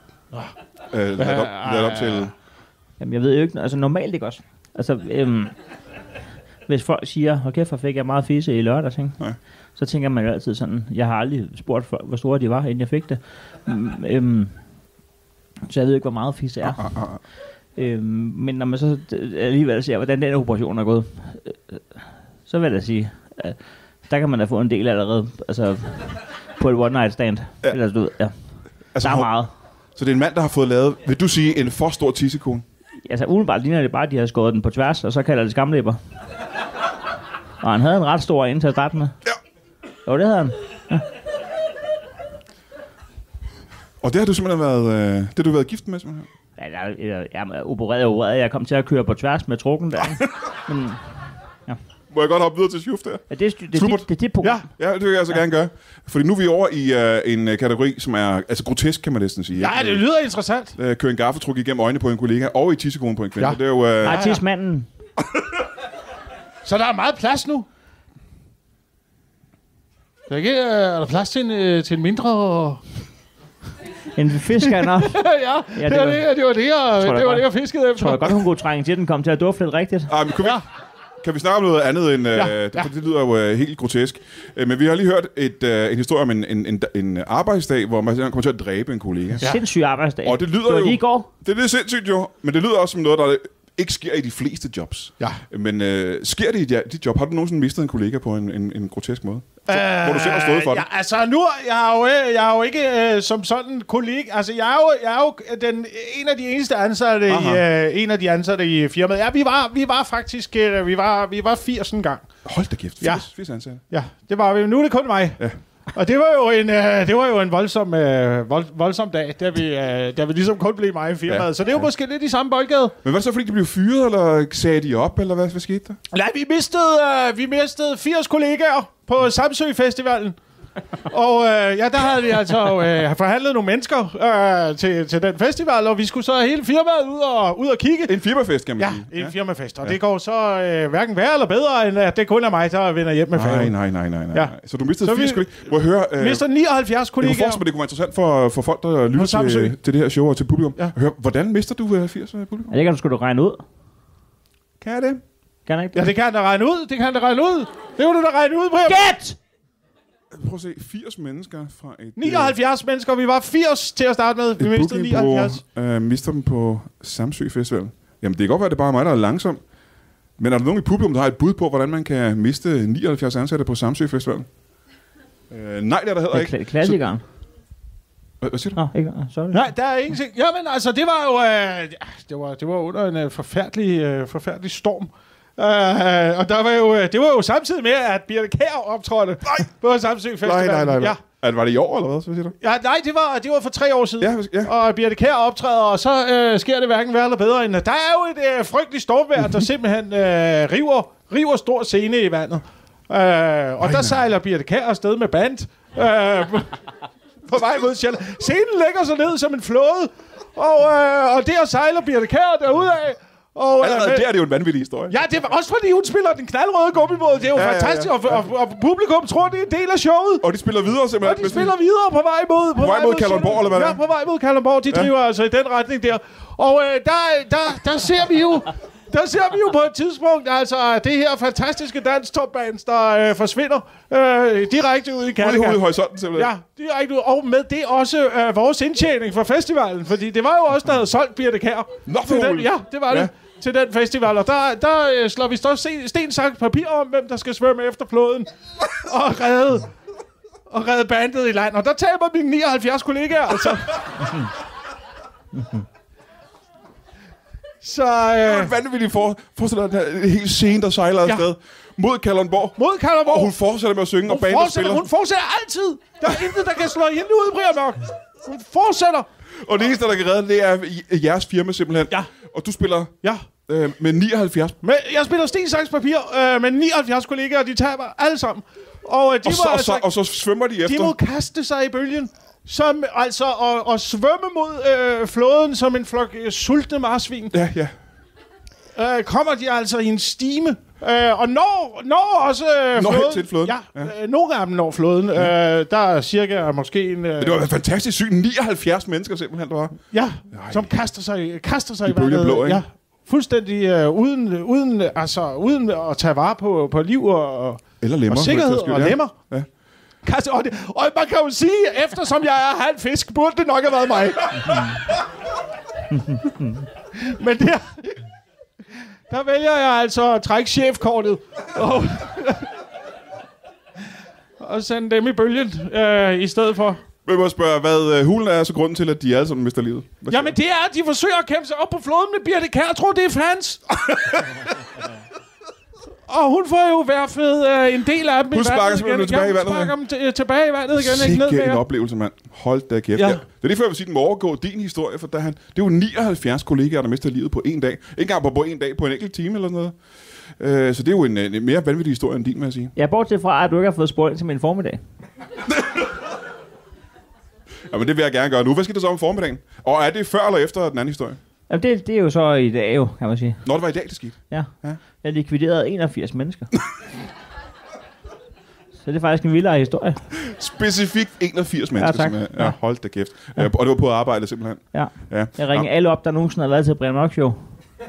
S1: Lavet op til...
S2: Jamen jeg ved jo ikke, altså normalt ikke også. Altså, hvis folk siger, okay, for fik jeg meget fisse i lørdags, ikke? Ja. Så tænker man jo altid sådan, jeg har aldrig spurgt folk, hvor store de var, inden jeg fik det. Så jeg ved ikke, hvor meget fisse er. Men når man så alligevel ser, hvordan den operation er gået, så vil jeg sige, der kan man da få en del allerede, altså på et one night stand. Ja. Eller, du ved, ja. Altså, der er meget.
S1: Så det er en mand, der har fået lavet, vil du sige, en for stor tissekone?
S2: Altså umiddelbart ligner det bare, at de har skåret den på tværs, og så kalder det skamlæber. Og han havde en ret stor en til at starte med.
S1: Ja.
S2: Jo, det havde han. Ja.
S1: Og det har du simpelthen været, det du har været gift med, simpelthen?
S2: Ja, jeg opererede. Jeg kom til at køre på tværs med trukken der. Men, ja.
S1: Må jeg godt hoppe videre til Sjuf der?
S2: Ja, det er det program.
S1: Ja, det vil jeg altså gerne gøre. Fordi nu er vi over i en kategori, som er altså grotesk, kan man næsten sige.
S3: Ja, det lyder interessant.
S1: Køre en gaffeltruk igennem øjnene på en kollega, og i tissekonen på en kvinde. Ja. Det er jo...
S2: Nej, tissemanden.
S3: Så der er meget plads nu? Er der plads til en mindre...
S2: En fisker nok.
S3: Ja, det var det, jeg fiskede efter.
S2: Tror jeg godt, hun kunne trænge til, den kom til at dufte lidt rigtigt.
S1: Kan vi snakke om noget andet end... Det lyder jo helt grotesk. Men vi har lige hørt en historie om en arbejdsdag, hvor man kommer til at dræbe en kollega.
S2: Ja. Sindssyg arbejdsdag.
S1: Og det lyder
S2: jo... lige i går.
S1: Det er lidt sindssygt jo, men det lyder også som noget, der ikke sker i de fleste jobs.
S3: Ja.
S1: Men sker det i dit job? Har du nogensinde mistet en kollega på en grotesk måde? hvor du selv har stået for det?
S3: Ja, altså nu, jeg har jo ikke som sådan kollega, altså jeg er jo en af de eneste ansatte en af de ansatte i firmaet. Ja, vi var faktisk, vi var 80 en gang.
S1: Hold da kæft, 80 ansatte.
S3: Ja, det var vi. Nu er det kun mig. Ja. Og det var jo en voldsom dag, da vi ligesom kun blev mig i firmaet. Ja, så det er jo måske lidt i samme boldgade.
S1: Men hvad så, fordi de blev fyret, eller sagde de op, eller hvad skete der?
S3: Nej, vi mistede 80 kollegaer på Samsø Festivalen. Og der havde vi altså forhandlet nogle mennesker til den festival, og vi skulle så hele firmaet ud og kigge.
S1: En firmafest, kan man sige.
S3: Ja, en firmafest. Og det går så hverken værre eller bedre, end at det kun er mig, der vender hjem med færgen.
S1: Nej. Ja. Så du mistede 80 kollegaer. Må jeg høre...
S3: mistede 79 kollegaer.
S1: Jeg forstår, det kunne være interessant for folk, der lytter til det her show og til publikum. Ja. Hør, hvordan mister du 80 publikum?
S2: Ja, det kan du sgu regne ud.
S1: Kan jeg det?
S2: Kan ikke det?
S3: Ja, det kan da regne ud. Det kan du da regne ud, Brian.
S2: Gæt!
S1: Prøv at se, 80 mennesker fra et...
S3: 79 mennesker, vi var 80 til at starte med. Vi mistede 79.
S1: Mister dem på Samsø Festival. Jamen, det kan godt være, at det bare er mig, der er langsom. Men er der nogen i publikum, der har et bud på, hvordan man kan miste 79 ansatte på Samsø Festival? Nej, det er der heller ikke.
S2: Klassikeren.
S1: Hvad siger du?
S2: Ikke. Sorry.
S3: Nej, der er ingenting. Jamen, altså, det var jo... det var under en forfærdelig storm. Og det var jo samtidig med, at Birthe Kjær optrådte på Samsø Festival.
S1: Nej. Ja. Var det i år, eller hvad? Så siger du?
S3: Ja, nej, det var for 3 år siden.
S1: Ja.
S3: Og Birthe Kjær optræder, og så sker det hverken værre eller bedre end... Der er jo et frygteligt stormvejr, der simpelthen river stor scene i vandet. Og der sejler Birthe Kjær afsted med band på vej mod Sjælland. Scenen lægger sig ned som en flåde, og der sejler Birthe Kjær derudad.
S1: Allerede der er det jo en vanvittig historie.
S3: Ja, det er også fordi hun spiller den knaldrøde gummibåd. Det er jo fantastisk, og publikum tror, det er en del af showet.
S1: Og de spiller videre simpelthen.
S3: Og de spiller videre på vej mod
S1: Kalundborg, eller hvad?
S3: Ja, på vej mod Kalundborg. De driver altså i den retning der. Og der ser vi jo... Der ser vi jo på et tidspunkt, altså det her fantastiske danstopbands, der forsvinder direkte ud i Kattegat.
S1: Ude i horisonten simpelthen.
S3: Ja, direkte ud. Og med det også vores indtjening for festivalen, fordi det var jo også der havde solgt Birthe Kjær. Ja, det var det. Til den festival, og der slår vi sten, saks, papir om, hvem der skal svømme efter floden og redde bandet i land. Og der taber mine 79 kollegaer, altså. Så
S1: vanvittigt forestiller den helt scene, der sejler afsted mod Kalundborg. Og hun fortsætter med at synge, og bandet spiller.
S3: Hun fortsætter altid. Der er intet, der kan slå hende ud, Brian Mørk. Hun fortsætter.
S1: Og det eneste, der kan redde, det er jeres firma simpelthen.
S3: Ja.
S1: Og du spiller med 79.
S3: Jeg spiller sten, saks, papir med 79 kollegaer, og de taber alle sammen. Og
S1: så svømmer de efter.
S3: De må kaste sig i bølgen. Som altså og svømme mod floden som en flok sultne marsvin.
S1: Ja.
S3: Kommer de altså i en stime. Og når også floden.
S1: Til floden.
S3: Ja. Nogle af dem når floden. Der er cirka måske en...
S1: det var fantastisk sygt. 79 mennesker simpelthen, der var.
S3: Ja, som kaster sig i
S1: bølge blå, ikke?
S3: Ja. Fuldstændig uden at tage vare på liv og sikkerhed og lemmer. Ja. Og man kan jo sige, eftersom jeg er halv fisk, burde det nok have været mig. Men der vælger jeg altså at trække chefkortet og sende dem i bølgen i stedet for.
S1: Jeg må spørge, hvad hulen er så grunden til, at de alle sammen mister livet?
S3: Jamen det er, at de forsøger at kæmpe sig op på floden med Birthe Kjær. Jeg tror, det er fans. Og hun får jo i hvert fald en del af dem
S1: hun sparker simpelthen tilbage i vandet.
S3: Hun sparker dem tilbage i vandet igen. Ikke ned
S1: mere. En oplevelse, mand. Hold da kæft. Ja. Det er lige før, jeg vil sige, den må overgå din historie, for det er jo 79 kollegaer, der mister livet på en dag. Ikke engang på en dag, på en enkelt time eller sådan noget. Så det er jo en mere vanvittig historie end din, vil jeg sige.
S2: Ja, bortset fra, at du ikke har fået spurgt til min formiddag.
S1: Jamen, det vil jeg gerne gøre nu. Hvad skal der så om formiddagen? Og er det før eller efter den anden historie?
S2: Jamen, det er jo så i dag, jo, kan man sige.
S1: Når det var i dag, det skete?
S2: Ja. Jeg likviderede 81 mennesker. Så det er faktisk en vildere historie.
S1: Specifikt 81 mennesker.
S2: Ja, tak.
S1: Ja, hold da kæft. Ja. Og det var på arbejde simpelthen.
S2: Ja. Jeg ringer alle op, der nogensinde har været til Brian Mørk Show.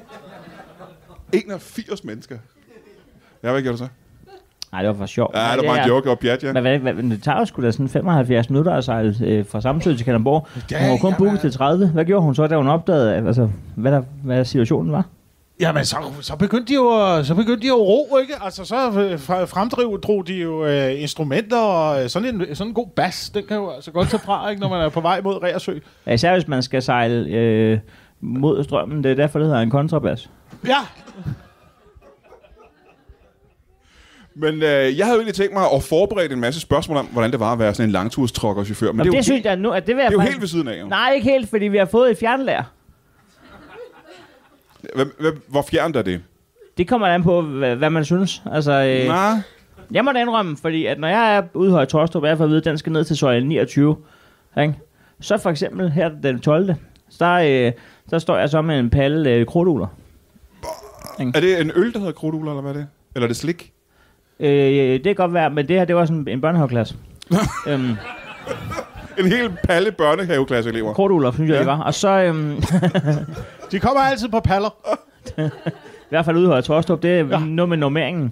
S1: 81 mennesker? Ja, hvad gjorde du så?
S2: Nej, det var for sjovt.
S1: Ja, det var bare en joke og pjat, ja.
S2: Men det tager jo sgu da sådan 75 minutter at sejle fra Samsø til Kalundborg. Hun var kun booket til 30. Hvad gjorde hun så, da hun opdagede, altså, hvad situationen var?
S3: Jamen, så begyndte de jo at ro, ikke? Altså, så fremdrog de jo instrumenter, og sådan en god bas, den kan jo altså godt tage fra, ikke, når man er på vej mod Reersø.
S2: Ja, især hvis man skal sejle mod strømmen, det er derfor, det hedder en kontrabas.
S3: Ja.
S1: Men jeg havde jo egentlig tænkt mig at forberede en masse spørgsmål om, hvordan det var at være sådan en langturstrokkerchauffør. Men
S2: det synes jeg nu, at det vil jeg
S1: det er jo
S2: faktisk...
S1: helt ved siden af, jo.
S2: Nej, ikke helt, fordi vi har fået et fjernlærer.
S1: Hvor fjernt er det?
S2: Det kommer an på, hvad man synes. Altså, jeg må da indrømme, fordi at når jeg er ude i Høje Taastrup, jeg får at vide, at den skal ned til søjle 29. Ikke? Så for eksempel her den 12. Der står jeg så med en palle krudtugler.
S1: Er det en øl, der hedder krudtugler, eller hvad er det? Eller er det slik?
S2: Det kan godt være, men det her, det var sådan en børnehaveklasse.
S1: En hel palle børnehaveklasse-elever.
S2: Krudtugler, synes jeg, det var. Og så...
S3: De kommer altid på paller.
S2: I hvert fald ude i Høje Taastrup, det er noget med normeringen.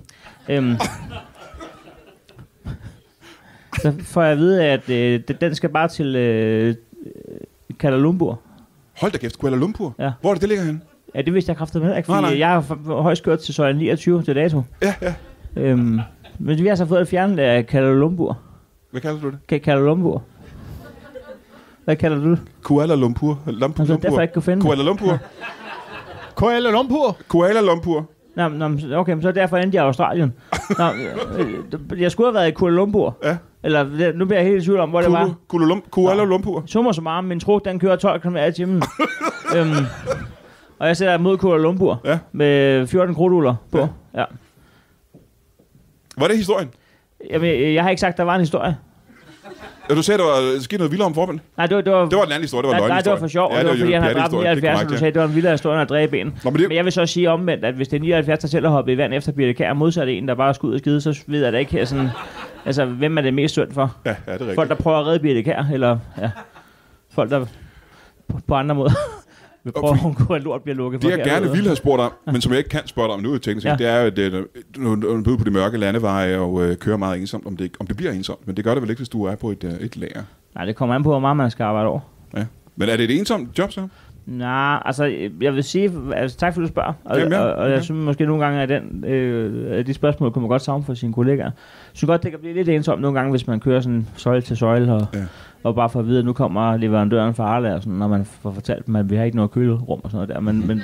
S2: Så får jeg at vide, at den skal bare til Kuala Lumpur.
S1: Hold da kæft, Kuala Lumpur?
S2: Ja.
S1: Hvor er det ligger henne?
S2: Ja, det vidste jeg kraftedeme ikke, fordi
S1: nej.
S2: jeg har højst kørt til søjle 29 til dato.
S1: Ja.
S2: Men vi har så fået et fjernet af Kuala Lumpur.
S1: Hvad kalder du det?
S2: Kuala Lumpur. Hvad kalder du det?
S1: Kuala Lumpur.
S2: Altså, derfor jeg ikke kunne finde
S1: Kuala Lumpur.
S3: Kuala Lumpur.
S1: Kuala Lumpur.
S2: Nå, okay, men så er derfor endte jeg i Australien. Jeg skulle have været i Kuala Lumpur.
S1: Ja.
S2: Eller, nu bliver jeg helt i tvivl om, hvor det var.
S1: Kuala Lumpur.
S2: Summa summarum, min truk, den kører 12 km i timen. Og jeg sætter mod Kuala Lumpur med 14 krudtugler på. Ja.
S1: Var det historien?
S2: Jamen, jeg har ikke sagt, at der var en historie.
S1: Ja, du sagde, der var sket noget vildere om formen.
S2: Nej, det var
S1: en anden historie, det var løgnhistorie.
S2: Nej, det var for sjov,
S1: ja,
S2: det var fordi, han havde dræbt 79, og du sagde, det var en vildere historie, at dræbe en. Men jeg vil så sige omvendt, at hvis det er 79, der selv har hoppet i vand efter Birte Kjær, modsat en, der bare er skud og skide, så ved jeg da ikke her sådan... Altså, hvem er det mest synd for?
S1: Ja, det er rigtigt.
S2: Folk, der prøver at redde Birte Kjær, eller folk, der på andre måder... Vi prøver, at lort bliver lukket.
S1: Det jeg gerne ville have spurgt om, men som jeg ikke kan spørge om nu, teknisk set, det er jo, at du på de mørke landeveje og kører meget ensomt, om det bliver ensomt. Men det gør det vel ikke, hvis du er på et lager?
S2: Nej, det kommer an på, hvor meget man skal arbejde over.
S1: Ja. Men er det et ensomt job, så?
S2: Nej, altså, jeg vil sige, altså, tak for, at du spørger. Og jeg synes måske nogle gange, at de spørgsmål kunne man godt savne for sine kollegaer. Jeg synes godt, det kan blive lidt ensomt nogle gange, hvis man kører sådan søjle til søjle, og bare for at vide, at nu kommer leverandøren fra Arla, og sådan, når man får fortalt dem, at vi har ikke noget kølerum og sådan noget der. Men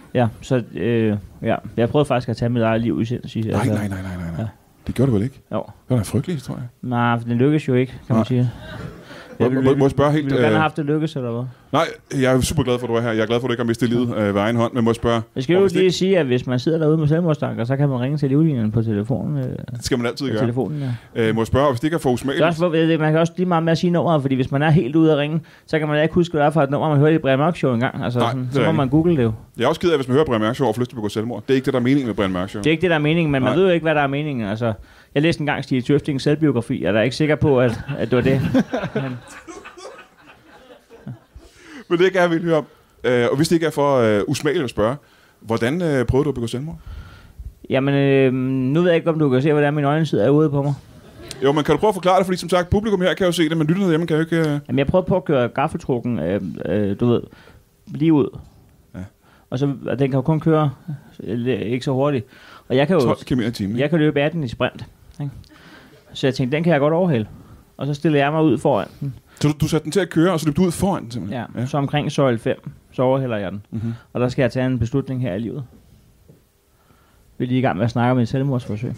S2: jeg prøvede faktisk at tage mit eget liv i sind.
S1: Nej. Ja. Det gjorde du vel ikke?
S2: Jo.
S1: Det var en frygtelig historie.
S2: Nej, den lykkes jo ikke, kan man sige.
S1: Må jeg spørge helt...
S2: Vil du gerne have haft det lykkes, eller hvad?
S1: Nej, jeg er super glad for, at du er her. Jeg er glad for, at du ikke har mistet livet ved egen hånd, men må jeg spørge...
S2: Jeg skal jo lige sige, at hvis man sidder derude med selvmordstanker, så kan man ringe til livlinjen på telefonen. Det
S1: skal man altid gøre.
S2: Telefonen,
S1: må jeg spørge, hvis det ikke er for usmageligt...
S2: Man kan også lige meget med at sige nummeret, fordi hvis man er helt ude at ringe, så kan man ikke huske, hvad det er for et nummer, man hører i Brian Mørk Show engang. Altså,
S1: nej,
S2: så må man google det jo.
S1: Jeg er også ked af, hvis man hører Brian Mørk Show og flytter på selvmord. Det er ikke det, der er meningen med Brian Mørk Show.
S2: Det er ikke det, der er meningen, men man ved jo ikke, hvad der er meningen. Altså, jeg læste engang Stig Tøftings selvbiografi, og jeg er ikke sikker på, at det var det.
S1: Men det jeg gerne vil høre om, og hvis det ikke er for usmageligt at spørge, hvordan prøvede du at begå selvmord?
S2: Jamen, nu ved jeg ikke, om du kan se, hvordan min øjne sidder ude på mig.
S1: Jo, men kan du prøve at forklare det, fordi som sagt, publikum her kan jo se det, men lytterne hjemme kan jo ikke...
S2: Jamen, jeg prøvede på at køre gaffeltrukken, du ved, lige ud. Ja. Og så, den kan jo kun køre ikke så hurtigt. Og jeg kan jo...
S1: 12 km i timen.
S2: Jeg kan løbe 18 i sprint. Ikke? Så jeg tænkte, den kan jeg godt overhælde. Og så stillede jeg mig ud foran den.
S1: Så du satte den til at køre, og så løb du ud foran den simpelthen?
S2: Ja, så omkring søjle 5, så overhælder jeg den. Mm-hmm. Og der skal jeg tage en beslutning her i livet. Vi er lige i gang med at snakke om et selvmordsforsøg.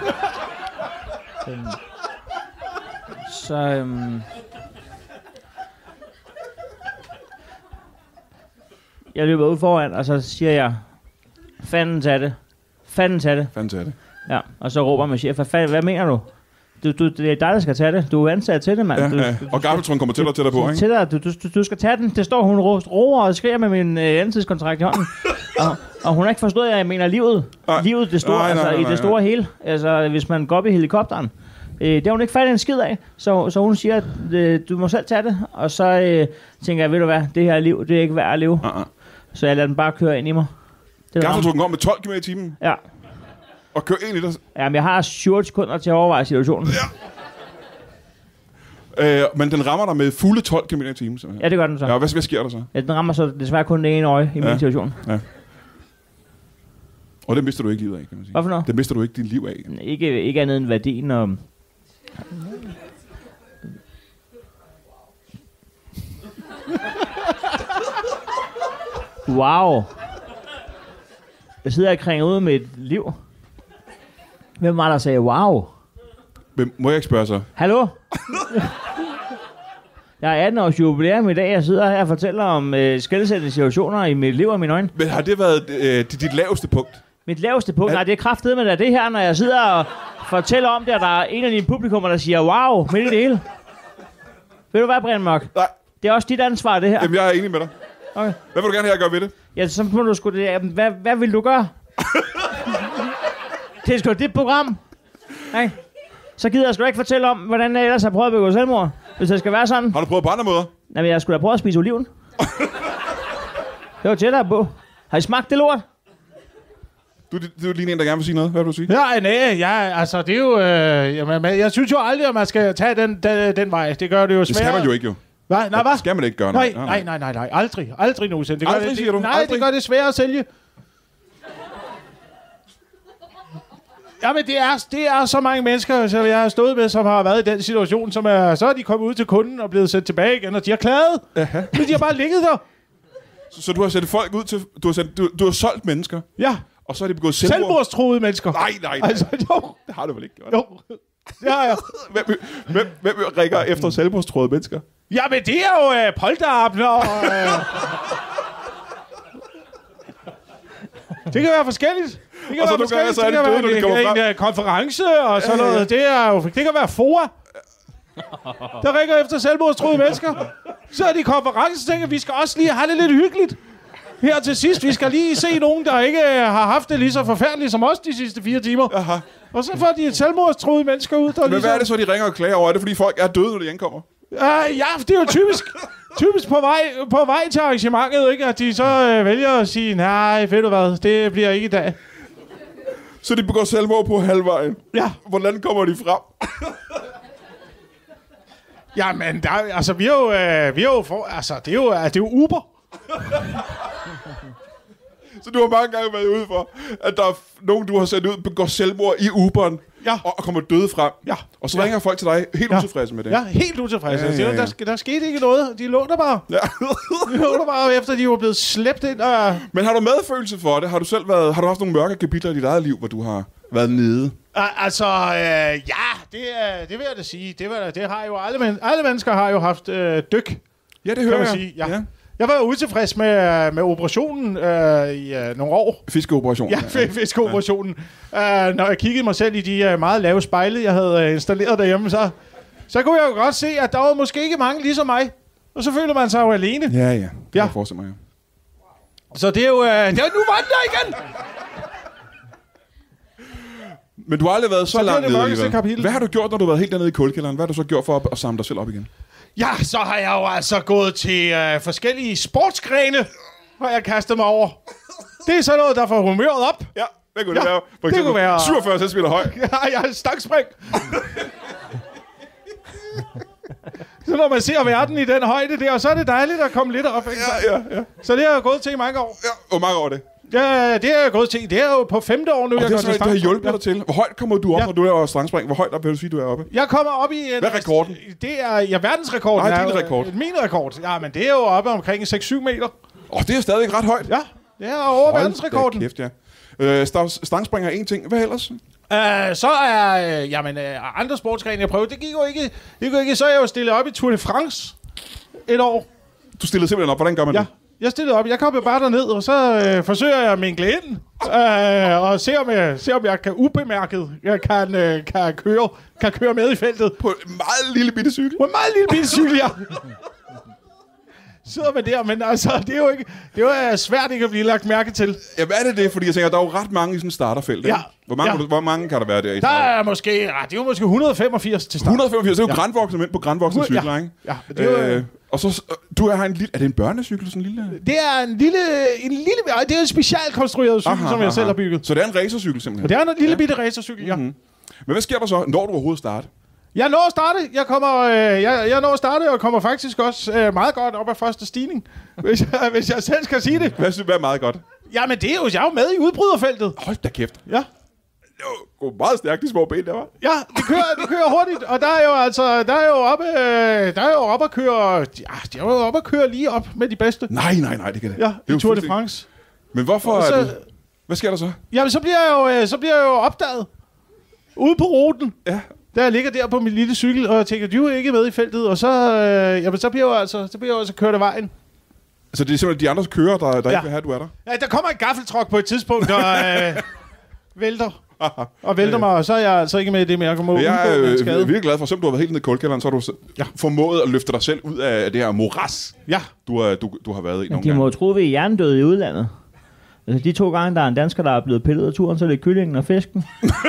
S2: Jeg løber ud foran, og så siger jeg, fanden tag det. Fanden tag det. Ja, og så råber min chef, hvad mener du? Det er dig, der skal tage det. Du er ansat til det, mand.
S1: Ja. Og gaffeltrukken kommer tættere på, ikke?
S2: Til dig. Du skal tage den. Det står, hun roer og skriger med min ansættelseskontrakt i hånden. Og hun har ikke forstået, at jeg mener livet. Livet, det store, nej. I det store hele. Altså, hvis man går op i helikopteren. Det har hun ikke fattet en skid af. Så hun siger, at du må selv tage det. Og så tænker jeg, ved du hvad, det her liv, det er ikke værd at leve. Så jeg lader den bare køre ind i mig.
S1: Gaffeltrukken går med 12 km i timen?
S2: Ja.
S1: Og kør ind i dig?
S2: Jamen, jeg har 7 sekunder til at overveje situationen.
S1: Ja. Men den rammer dig med fulde 12 km i timen?
S2: Ja, det gør den så.
S1: Ja, hvad sker der så?
S2: Ja, den rammer så desværre kun det ene øje i min situation.
S1: Ja. Og det mister du ikke livet af, kan man sige.
S2: Hvad for noget?
S1: Det mister du ikke dit liv af.
S2: Ikke andet end værdien om... Wow. Jeg sidder og kringer ud med et liv. Hvem var der sagde wow?
S1: Men må jeg ikke spørge så?
S2: Hallo? Jeg er 18 års jubilæum i dag. Jeg sidder her og fortæller om skelsættende situationer i mit liv og mine øjne.
S1: Men har det været dit laveste punkt?
S2: Mit laveste punkt? Nej, det er kraftedeme med det her, når jeg sidder og fortæller om det, og der er en af dine publikummer, der siger wow midt i det hele. Ved du hvad, Brian Mørk?
S1: Nej.
S2: Det er også dit ansvar, det her.
S1: Jamen, jeg er enig med dig.
S2: Okay.
S1: Hvad vil du gerne have, jeg gør ved det?
S2: Ja, så må du sgu det. Hvad vil du gøre? Det er sgu dit program. Okay. Så gider jeg sgu ikke fortælle om, hvordan jeg ellers har prøvet at begå selvmord. Hvis det skal være sådan.
S1: Har du prøvet på andre måder?
S2: Nej, men jeg skulle da prøve at spise oliven. Det var tættere på. Har I smagt det lort?
S1: Du er lige en, der gerne vil sige noget. Hvad vil du sige?
S3: Ja, nej, altså det er jo... jeg synes jo aldrig, at man skal tage den vej. Det gør det jo svært.
S1: Det skal man jo ikke, jo.
S3: Hvad? Nej, hvad?
S1: Skal man ikke gøre
S3: nej. Aldrig nogensinde.
S1: Aldrig, siger du?
S3: Nej,
S1: Aldrig?
S3: det gør det svært at sælge. Jamen, det er så mange mennesker, som jeg har stået med, som har været i den situation, så er de kommet ud til kunden og blevet sendt tilbage igen, og de har klaget.
S1: Aha.
S3: Men de har bare ligget der.
S1: Så du har sendt folk ud til... Du har solgt mennesker?
S3: Ja.
S1: Og så har de begået selvmord?
S3: Selvmordstruede mennesker.
S1: Nej.
S3: Altså, jo.
S1: Det har du vel ikke gjort?
S3: Jo. Det har jeg.
S1: Hvem ringer efter selvmordstruede mennesker?
S3: Jamen, det er jo polterabner og... Det kan være forskelligt. Det kan
S1: Og så
S3: være
S1: nogle gange,
S3: forskelligt.
S1: så er det døde, når de kommer frem.
S3: En konference og sådan noget. Det kan være FOA. Der ringer efter selvmordstruede mennesker. Så er de konference, og tænker, vi skal også lige have det lidt hyggeligt. Her til sidst, vi skal lige se nogen, der ikke har haft det lige så forfærdeligt som os de sidste 4 timer.
S1: Aha.
S3: Og så får de et selvmordstruede mennesker ud. Der
S1: Men
S3: ligesom...
S1: hvad er det så, de ringer og klager over? Er det, fordi folk er døde, når de ankommer?
S3: Ja, det er jo typisk på vej til arrangementet, ikke? At de så vælger at sige, nej, ved du hvad, det bliver ikke i dag.
S1: Så de begår selvmord på halvvejen?
S3: Ja.
S1: Hvordan kommer de frem?
S3: Jamen, vi har jo det er jo Uber.
S1: Så du har mange gange været ude for, at der er nogen, du har sendt ud, begår selvmord i Uberen,
S3: Ja.
S1: og kommer døde frem.
S3: Ja.
S1: Og så ringer folk til dig helt utilfredse med det.
S3: Ja, helt utilfredse.
S1: Ja.
S3: Der skete ikke noget. De lå der bare.
S1: Ja.
S3: De lå der bare, efter de var blevet slæbt ind.
S1: Men har du medfølelse for det? Har du haft nogle mørke kapitler i dit eget liv, hvor du har været nede?
S3: Det vil jeg da sige. Det har jo alle mennesker har jo haft dyk.
S1: Ja, det hører jeg.
S3: Sige. Ja. Jeg var jo utilfreds med operationen i nogle år.
S1: Fiskeoperationen.
S3: Ja, fiskeoperationen. Når jeg kiggede mig selv i de meget lave spejle, jeg havde installeret derhjemme, så kunne jeg jo godt se, at der var måske ikke mange ligesom mig. Og så føler man sig jo alene.
S1: Ja. Det kan jeg forestille mig, ja.
S3: Så det er jo... nu var den der igen!
S1: Men du har aldrig været så langt nede alligevel.
S3: Kapitel.
S1: Hvad har du gjort, når du har været helt dernede i kulkælderen? Hvad har du så gjort for at samle dig selv op igen?
S3: Ja, så har jeg jo altså gået til forskellige sportsgrene, har jeg kastet mig over. Det er sådan noget, der får humøret op.
S1: Ja, hvad kunne det være? For
S3: det kunne være
S1: 47 cm høj.
S3: Ja, stangspring. Så når man ser verden i den højde der, så er det dejligt at komme lidt op. Ikke?
S1: Ja.
S3: Så det har jeg gået til i mange år.
S1: Ja, hvor mange år er det?
S3: Ja, det har jeg gået til. Det er jo på 5. år nu,
S1: Og
S3: jeg
S1: det
S3: går til
S1: har hjulpet dig til. Hvor højt kommer du op, når du er strandspring? Hvor højt op vil du sige, du er oppe?
S3: Jeg kommer op i...
S1: Hvad er rekorden?
S3: Det er verdensrekorden.
S1: Nej, din rekord.
S3: Min rekord. Ja, men det er jo oppe omkring 6-7 meter.
S1: Det er stadig ret højt.
S3: Ja, det er over verdensrekorden.
S1: Kæft, ja. Stangspring er en ting. Hvad ellers?
S3: Så er andre sportsgrene, jeg prøvede. Det gik jo ikke. Så er jeg jo stillet op i Tour de France et år.
S1: Du stillede simpelthen op. Hvordan gør man det?
S3: Jeg stillede op. Jeg kom jo bare derned, og så forsøger jeg at minkle ind. Og se om jeg kan ubemærket kan køre med i feltet.
S1: På en meget lille bitte cykel?
S3: På en meget lille bitte cykel, ja. Sidder man der, men altså, det er jo svært ikke at blive lagt mærke til.
S1: Ja, hvad er det? Fordi jeg tænker, der er jo ret mange i sådan et starterfelt.
S3: Ja.
S1: Hvor mange kan der være der i?
S3: Der er måske, det er jo måske 185 til start.
S1: 185, det er jo grandvoksne mænd på grandvoksne cykler, ikke?
S3: Ja, det er jo...
S1: Og så, du har en lille... Er det en børnecykel, sådan en lille?
S3: Det er en lille... Det er en specialkonstrueret cykel, som jeg selv har bygget.
S1: Så det er en racercykel, simpelthen?
S3: Og det er en lille bitte racercykel, ja.
S1: Mm-hmm. Men hvad sker der så, når du overhovedet starter?
S3: Jeg når at starte. Jeg når at starte, og kommer faktisk også meget godt op af første stigning, hvis jeg selv skal sige det.
S1: Hvad er meget godt?
S3: Jamen, det er jo, jeg er jo med i udbryderfeltet.
S1: Hold da kæft.
S3: Ja.
S1: Det var meget stærkt, de små ben, der var.
S3: Ja, det kører hurtigt, og der er jo oppe at køre, ja, de er jo oppe at køre lige op med de bedste.
S1: Nej, det kan det.
S3: Ja,
S1: det er
S3: i Tour de France.
S1: Men hvorfor
S3: så,
S1: er du... Hvad sker der så?
S3: Jamen, så bliver jeg jo opdaget. Ude på ruten.
S1: Ja.
S3: Der jeg ligger der på min lille cykel, og jeg tænker, du er ikke med i feltet, og så bliver jeg altså kørt af vejen.
S1: Så det er simpelthen de andres kører, der ikke vil have, at du er der?
S3: Ja, der kommer en gaffeltruck på et tidspunkt, der vælter. Og vælter mig, og så er jeg altså ikke med i det, men jeg kommer ud med en skade.
S1: Jeg er virkelig glad for, at selvom du har været helt nede i kulkælderen, så har du formået at løfte dig selv ud af det her moras, du har været i nogle
S2: gange. De må tro, vi er hjernedøde i udlandet. Altså de 2 gange, der er en dansker, der er blevet pillet af turen, så er det kyllingen og fisken.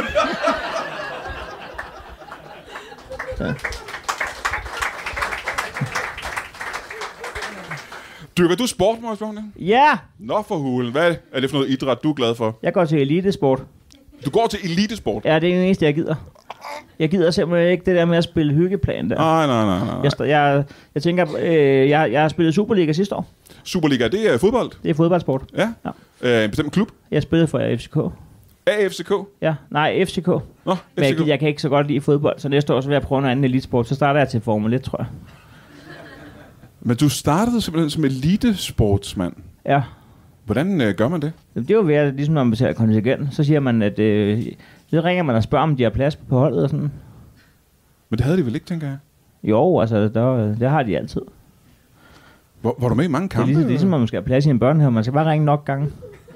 S1: Dyrker du sport, Mads?
S2: Ja!
S1: Nå for hulen. Hvad er det for noget idræt, du er glad for?
S2: Jeg går til elitesport.
S1: Du går til elitesport?
S2: Ja, det er det eneste, jeg gider. Jeg gider simpelthen ikke det der med at spille hyggeplan der.
S1: Nej.
S2: Jeg tænker, jeg har spillet Superliga sidste år.
S1: Superliga, det er fodbold?
S2: Det er fodboldsport.
S1: Ja. En bestemt klub?
S2: Jeg spillede for FCK.
S1: AFCK?
S2: Ja, nej, FCK.
S1: Nå, FCK.
S2: Men jeg kan ikke så godt lide fodbold, så næste år så vil jeg prøve noget andet elitesport. Så starter jeg til Formel 1, tror jeg.
S1: Men du startede simpelthen som elitesportsmand?
S2: Ja.
S1: Hvordan gør man det?
S2: Det er jo ved at, ligesom når man betaler kontingent, så siger man, at så ringer man og spørger, om de har plads på holdet og sådan.
S1: Men det havde de vel ikke, tænker jeg?
S2: Jo, altså, der har de altid.
S1: Var du med i mange kampe?
S2: Det er ligesom, når man skal have plads i en børnehave. Man skal bare ringe nok gange.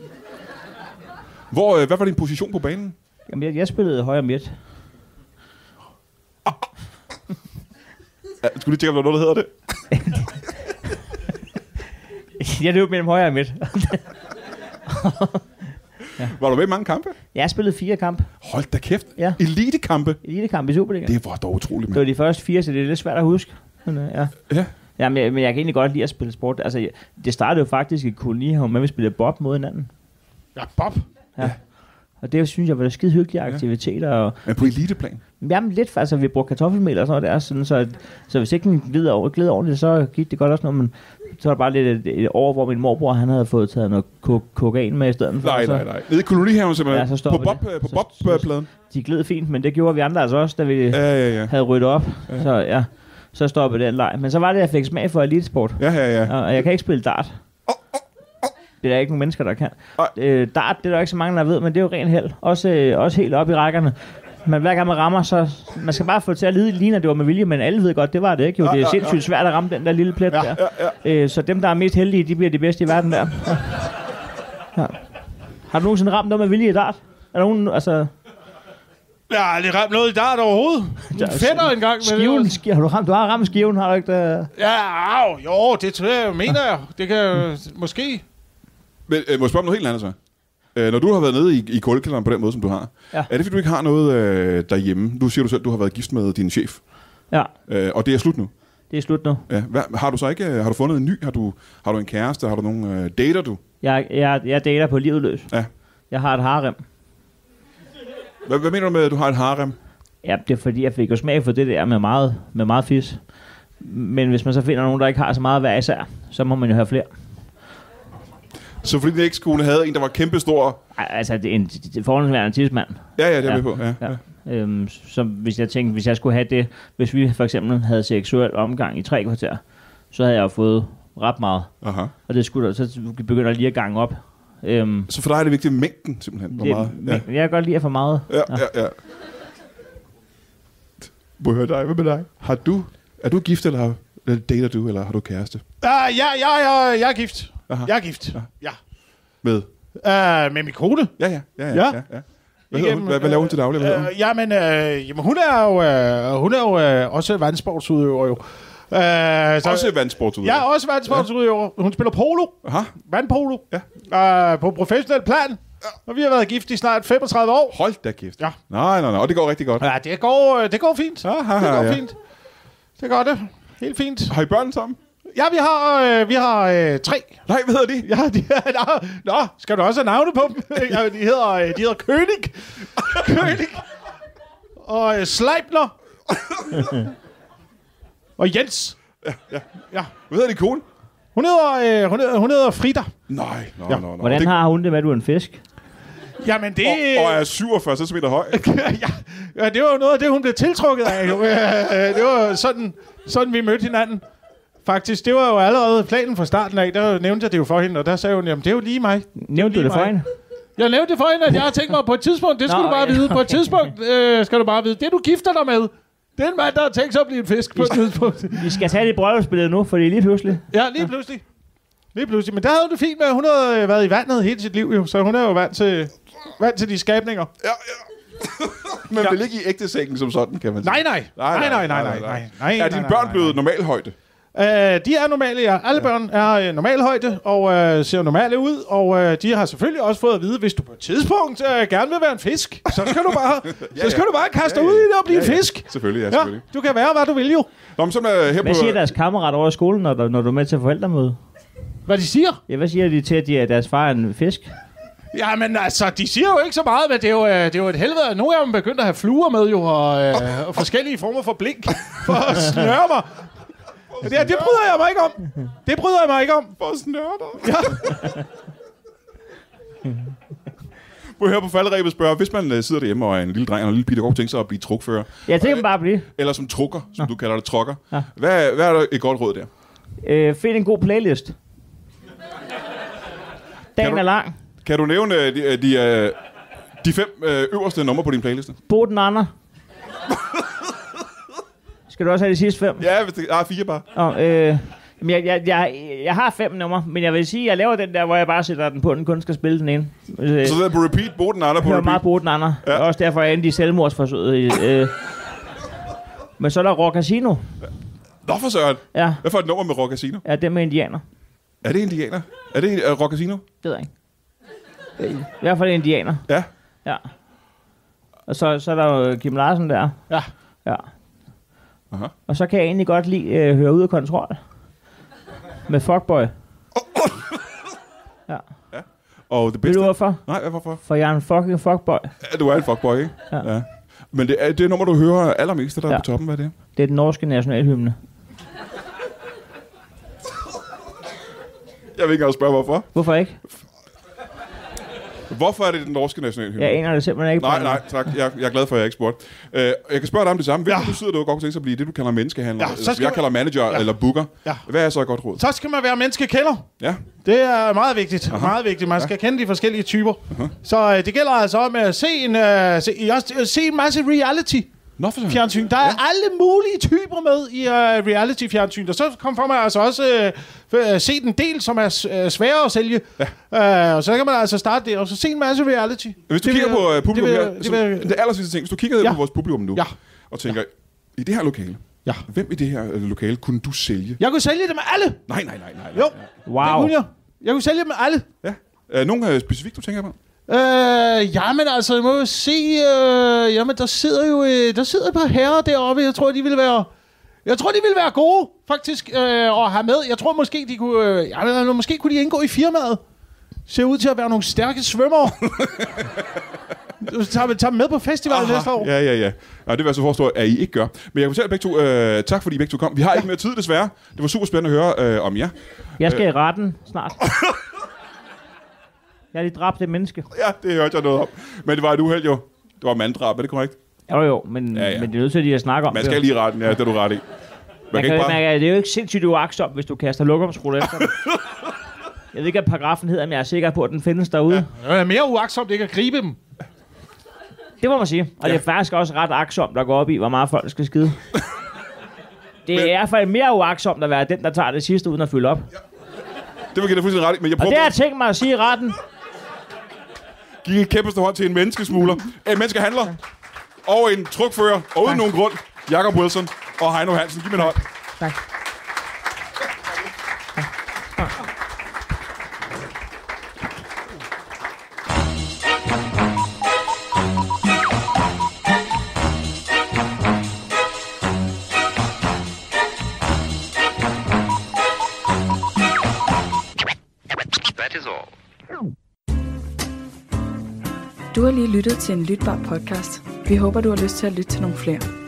S1: Hvad var din position på banen?
S2: Jamen, jeg spillede højre midt.
S1: Skulle du tjekke, om der var noget, der hedder det?
S2: Jeg løb mellem højre og midt.
S1: Ja. Var du med i mange kampe?
S2: Jeg spillede 4 kampe.
S1: Hold da kæft.
S2: Ja.
S1: Elitekampe?
S2: Elitekampe i Superliga.
S1: Det var dog utroligt,
S2: Det var de første 4, så det er lidt svært at huske. Men,
S1: ja.
S2: Ja, men jeg kan egentlig godt lide at spille sport. Altså, det startede jo faktisk i kolonihaven med, at vi spillede bob mod hinanden.
S3: Ja, bob?
S2: Ja. Og det synes jeg var skide hyggelige aktiviteter. Og
S1: men på eliteplan?
S2: Jamen lidt, altså vi brugte kartoffelmel og sådan noget der, så hvis ikke den gled ordentligt, så gik det godt også noget, men så var det bare lidt et år, hvor min morbror, han havde fået taget noget kokain med i stedet for.
S1: Nej. Nede i kolonihaven simpelthen?
S2: Ja,
S1: på bobpladen?
S2: De gled fint, men det gjorde vi andre altså også, da vi havde ryddet op. Ja. Så stoppede den leg. Men så var det, jeg fik smag for elitesport.
S1: Ja.
S2: Og jeg kan ikke spille dart. Det er der ikke nogen mennesker, der kan. Dart, det er der ikke så mange, der ved, men det er jo ren held. Også helt op i rækkerne. Men hver gang man rammer, så man skal bare få det til at ligne, at det var med vilje, men alle ved godt, det var det ikke. Jo, det er sindssygt svært at ramme den der lille plet der. Så dem, der er mest heldige, de bliver de bedste i verden der. Ja. Har du nogensinde ramt noget med vilje i dart? Er der nogen, altså...
S3: Jeg har aldrig ramt noget i dart overhovedet. Fætter engang med
S2: skiven. Du har ramt skiven, har du ikke det?
S3: Ja, jo, det tror jeg, mener jeg. Det kan måske...
S1: Men må jeg spørge om noget helt andet så? Når du har været nede i kulkælderen på den måde, som du har, er det fordi, du ikke har noget derhjemme? Du siger selv, at du har været gift med din chef.
S2: Ja.
S1: Og det er slut nu?
S2: Det er slut nu.
S1: Ja. Har du så ikke, har du fundet en ny? Har du en kæreste? Har du nogen dater du?
S2: Jeg dater på livet løs.
S1: Ja.
S2: Jeg har et harem.
S1: Hvad mener du med, at du har et harem?
S2: Ja, det er fordi, jeg fik jo smag for det der med meget fis. Men hvis man så finder nogen, der ikke har så meget hver især, så må man jo have flere.
S1: Så fordi din ekskone havde en, der var kæmpestor...
S2: Altså, det er forholdsværende tidsmand.
S1: Ja, det er vi på. Ja.
S2: Så hvis jeg skulle have det, hvis vi for eksempel havde seksuel omgang i 3 kvarter, så havde jeg jo fået ret meget.
S1: Aha.
S2: Og det skulle så begynder lige at gange op.
S1: Så for dig er det vigtigt mængden, simpelthen? Hvor meget?
S2: Ja. Jeg kan godt lide at få meget.
S1: Ja. Må jeg høre dig? Hvad med dig? Er du gift, eller dater du, eller har du kæreste?
S3: Jeg er gift.
S1: Aha.
S3: Jeg er gift. Ja.
S1: Med?
S3: Med min kone.
S1: Ja. Hvad laver hun til daglig?
S3: Jamen, hun er jo også vandsportsudøver jo.
S1: Også vandsportsudøver?
S3: Ja, også vandsportsudøver. Hun spiller polo.
S1: Aha.
S3: Vandpolo. Ja. På professionel plan. Ja. Og vi har været gift i snart 35 år.
S1: Hold da kæft.
S3: Ja.
S1: Nej. Og det går rigtig godt.
S3: Ja, det går fint.
S1: Aha,
S3: det går fint. Det gør det. Helt fint.
S1: Har I børn sammen?
S3: Ja, vi har 3.
S1: Nej, hvad hedder de?
S3: Ja, de er... skal du også have navne på dem? De hedder König. König. Og Sleipner. Og Jens.
S1: Ja. Hvad hedder din kone?
S3: Hun hedder Frida.
S1: Nej.
S2: Hvordan har hun det med, at du er en fisk?
S3: Jamen det...
S1: Og er 47 cm høj.
S3: ja, det var jo noget af det, hun blev tiltrukket af. Det var sådan vi mødte hinanden. Faktisk, det var jo allerede planen fra starten af. Der nævnte jeg det jo for hende, og der sagde hun, jamen det er jo lige mig.
S2: Nævnte du det for hende?
S3: Jeg nævnte det for hende, at jeg har tænkt mig på et tidspunkt, det skal du bare vide. På et tidspunkt skal du bare vide, det du gifter dig med, det er en mand, der har tænkt sig at blive en fisk på et tidspunkt.
S2: Vi skal tage det bryllupsbillede nu, fordi lige pludselig.
S3: Ja, lige pludselig. Men der havde hun det fint med, hun havde været i vandet hele sit liv, jo, så hun er jo vant til de skabninger.
S1: Ja. Men vil ikke i ægtesengen som sådan, kan man sige.
S3: Nej.
S1: Er dine børn blevet normalhøjde?
S3: De er normale, ja. Alle børn er normalhøjde og ser normale ud, og de har selvfølgelig også fået at vide, hvis du på et tidspunkt gerne vil være en fisk, så skal du bare kaste dig ud i det og blive en fisk.
S1: Selvfølgelig.
S3: Ja, du kan være, hvad du vil jo.
S1: Nå, men sådan, her
S2: Hvad siger deres kammerat over i skolen, når du er med til forældremøde?
S3: Hvad de siger?
S2: Ja, hvad siger de til, at deres far er en fisk?
S3: Ja, men altså, de siger jo ikke så meget, men det er jo et helvede. Nogle af dem begyndte at have fluer med jo, og forskellige former for blink for at snøre mig. Det bryder jeg mig ikke om.
S1: For at snøre dig. Ja. Må jeg høre på falderæbet spørge, hvis man sidder derhjemme og er en lille dreng og en lille pige, der godt tænker sig at blive trukfører.
S2: Ja, det kan man bare blive.
S1: Eller som trukker, som du kalder det, trokker. Ja. Hvad er der et godt råd der?
S2: Find en god playlist. Dagen er lang.
S1: Kan du nævne de 5 øverste numre på din playliste?
S2: Boden Anna. Skal du også have de sidste 5?
S1: Ja, hvis det er 4 bare.
S2: Jeg har 5 numre, men jeg vil sige, at jeg laver den der, hvor jeg bare sætter den på, den kun skal spille den ene.
S1: Så det er på repeat, Boden Anna på repeat?
S2: meget Boden Anna. Ja. Også derfor er jeg endelig selvmordsforsøget. Men så er der Rock Casino.
S1: Nå for søren.
S2: Ja.
S1: Hvad for et nummer med Rock Casino?
S2: Ja, det med indianer.
S1: Er det indianer? Er det Rock Casino?
S2: Det ved jeg ikke. I hvert fald indianer.
S1: Ja.
S2: Ja. Og så er der jo Kim Larsen der.
S3: Ja.
S1: Aha.
S2: Og så kan jeg egentlig godt lide høre ud af kontrol. Med Fuckboy. Ja.
S1: Og det bedste...
S2: Ved du hvorfor?
S1: Nej, hvorfor?
S2: For jeg er en fucking fuckboy.
S1: Ja, du er en fuckboy, ikke? Ja. Men det er nummer, du hører allermest, der er på toppen. Hvad er det?
S2: Det er den norske nationalhymne.
S1: Jeg vil ikke engang spørge, hvorfor.
S2: Hvorfor ikke?
S1: Hvorfor er det den norske nationalhymne?
S2: Jeg aner det simpelthen ikke.
S1: Nej, tak. Jeg er glad for, at jeg ikke spurgte. Jeg kan spørge dig om det samme. Hvis du sidder derude og godt kunne tænke sig at blive det, du kalder menneskehandler, jeg kalder manager eller booker. Ja. Hvad er så et godt råd?
S3: Så skal man være menneskekender. Ja. Det er meget vigtigt. Aha. Meget vigtigt. Man skal kende de forskellige typer. Så det gælder altså om at se en masse reality. Fjernsyn. Der er alle mulige typer med i reality-fjernsyn. Og så får man altså også set en del, som er sværere at sælge. Ja. Og så kan man altså starte det, og så se en masse reality.
S1: Hvis du kigger på publikum her, det aller sidste ting, hvis du kigger på vores publikum nu, og tænker, i det her lokale, hvem i det her lokale kunne du sælge?
S3: Jeg kunne sælge dem alle!
S1: Nej.
S3: Jo,
S2: wow.
S3: Det kunne jeg. Jeg kunne sælge dem alle.
S1: Ja. Nogle specifikt, du tænker på?
S3: Jamen altså, jeg må jo se, jamen der sidder jo et par herrer deroppe, jeg tror de ville være gode, faktisk, at have med. Jeg tror måske, de kunne, måske kunne de indgå i firmaet. Ser ud til at være nogle stærke svømmere. Tager dem med på festivalen næste år.
S1: Ja. Ja, det vil jeg så forstå, at I ikke gør. Men jeg kan fortælle begge to, tak fordi I begge to kom. Vi har ikke mere tid, desværre. Det var super spændende at høre om jer.
S2: Jeg skal i retten snart. Jeg har lige dræbt et menneske.
S1: Ja, det hørte jeg noget om. Men det var et uheld jo. Det var manddrab, er det korrekt?
S2: Jo, men det er nødt til at snakke om.
S1: Man skal lige retten, det er du ret i.
S2: Det er jo ikke sindssygt uagtsomt, hvis du kaster lokumsrulle efter dem. Jeg ved ikke, hvad paragrafen hedder, men jeg er sikker på, at den findes derude.
S3: Ja. Det er mere uagtsomt ikke at gribe dem.
S2: Det må man sige. Og det er faktisk også ret agtsomt at gå op i, hvor meget folk skal skide. Det er i hvert fald mere uagtsomt at være den, der tager det sidste uden at fylde op. Ja.
S1: Det var fuldstændig ret i, men jeg prøver...
S2: Og det har jeg tænkt mig at sige i retten.
S1: Giv en kæmpeste hånd til en menneskesmugler, en menneskehandler og en trukfører, og uden nogen grund, Jakob Wilson og Heino Hansen. Giv mig en hånd.
S2: Tak.
S5: Du har lige lyttet til en lytbar podcast. Vi håber, du har lyst til at lytte til nogle flere.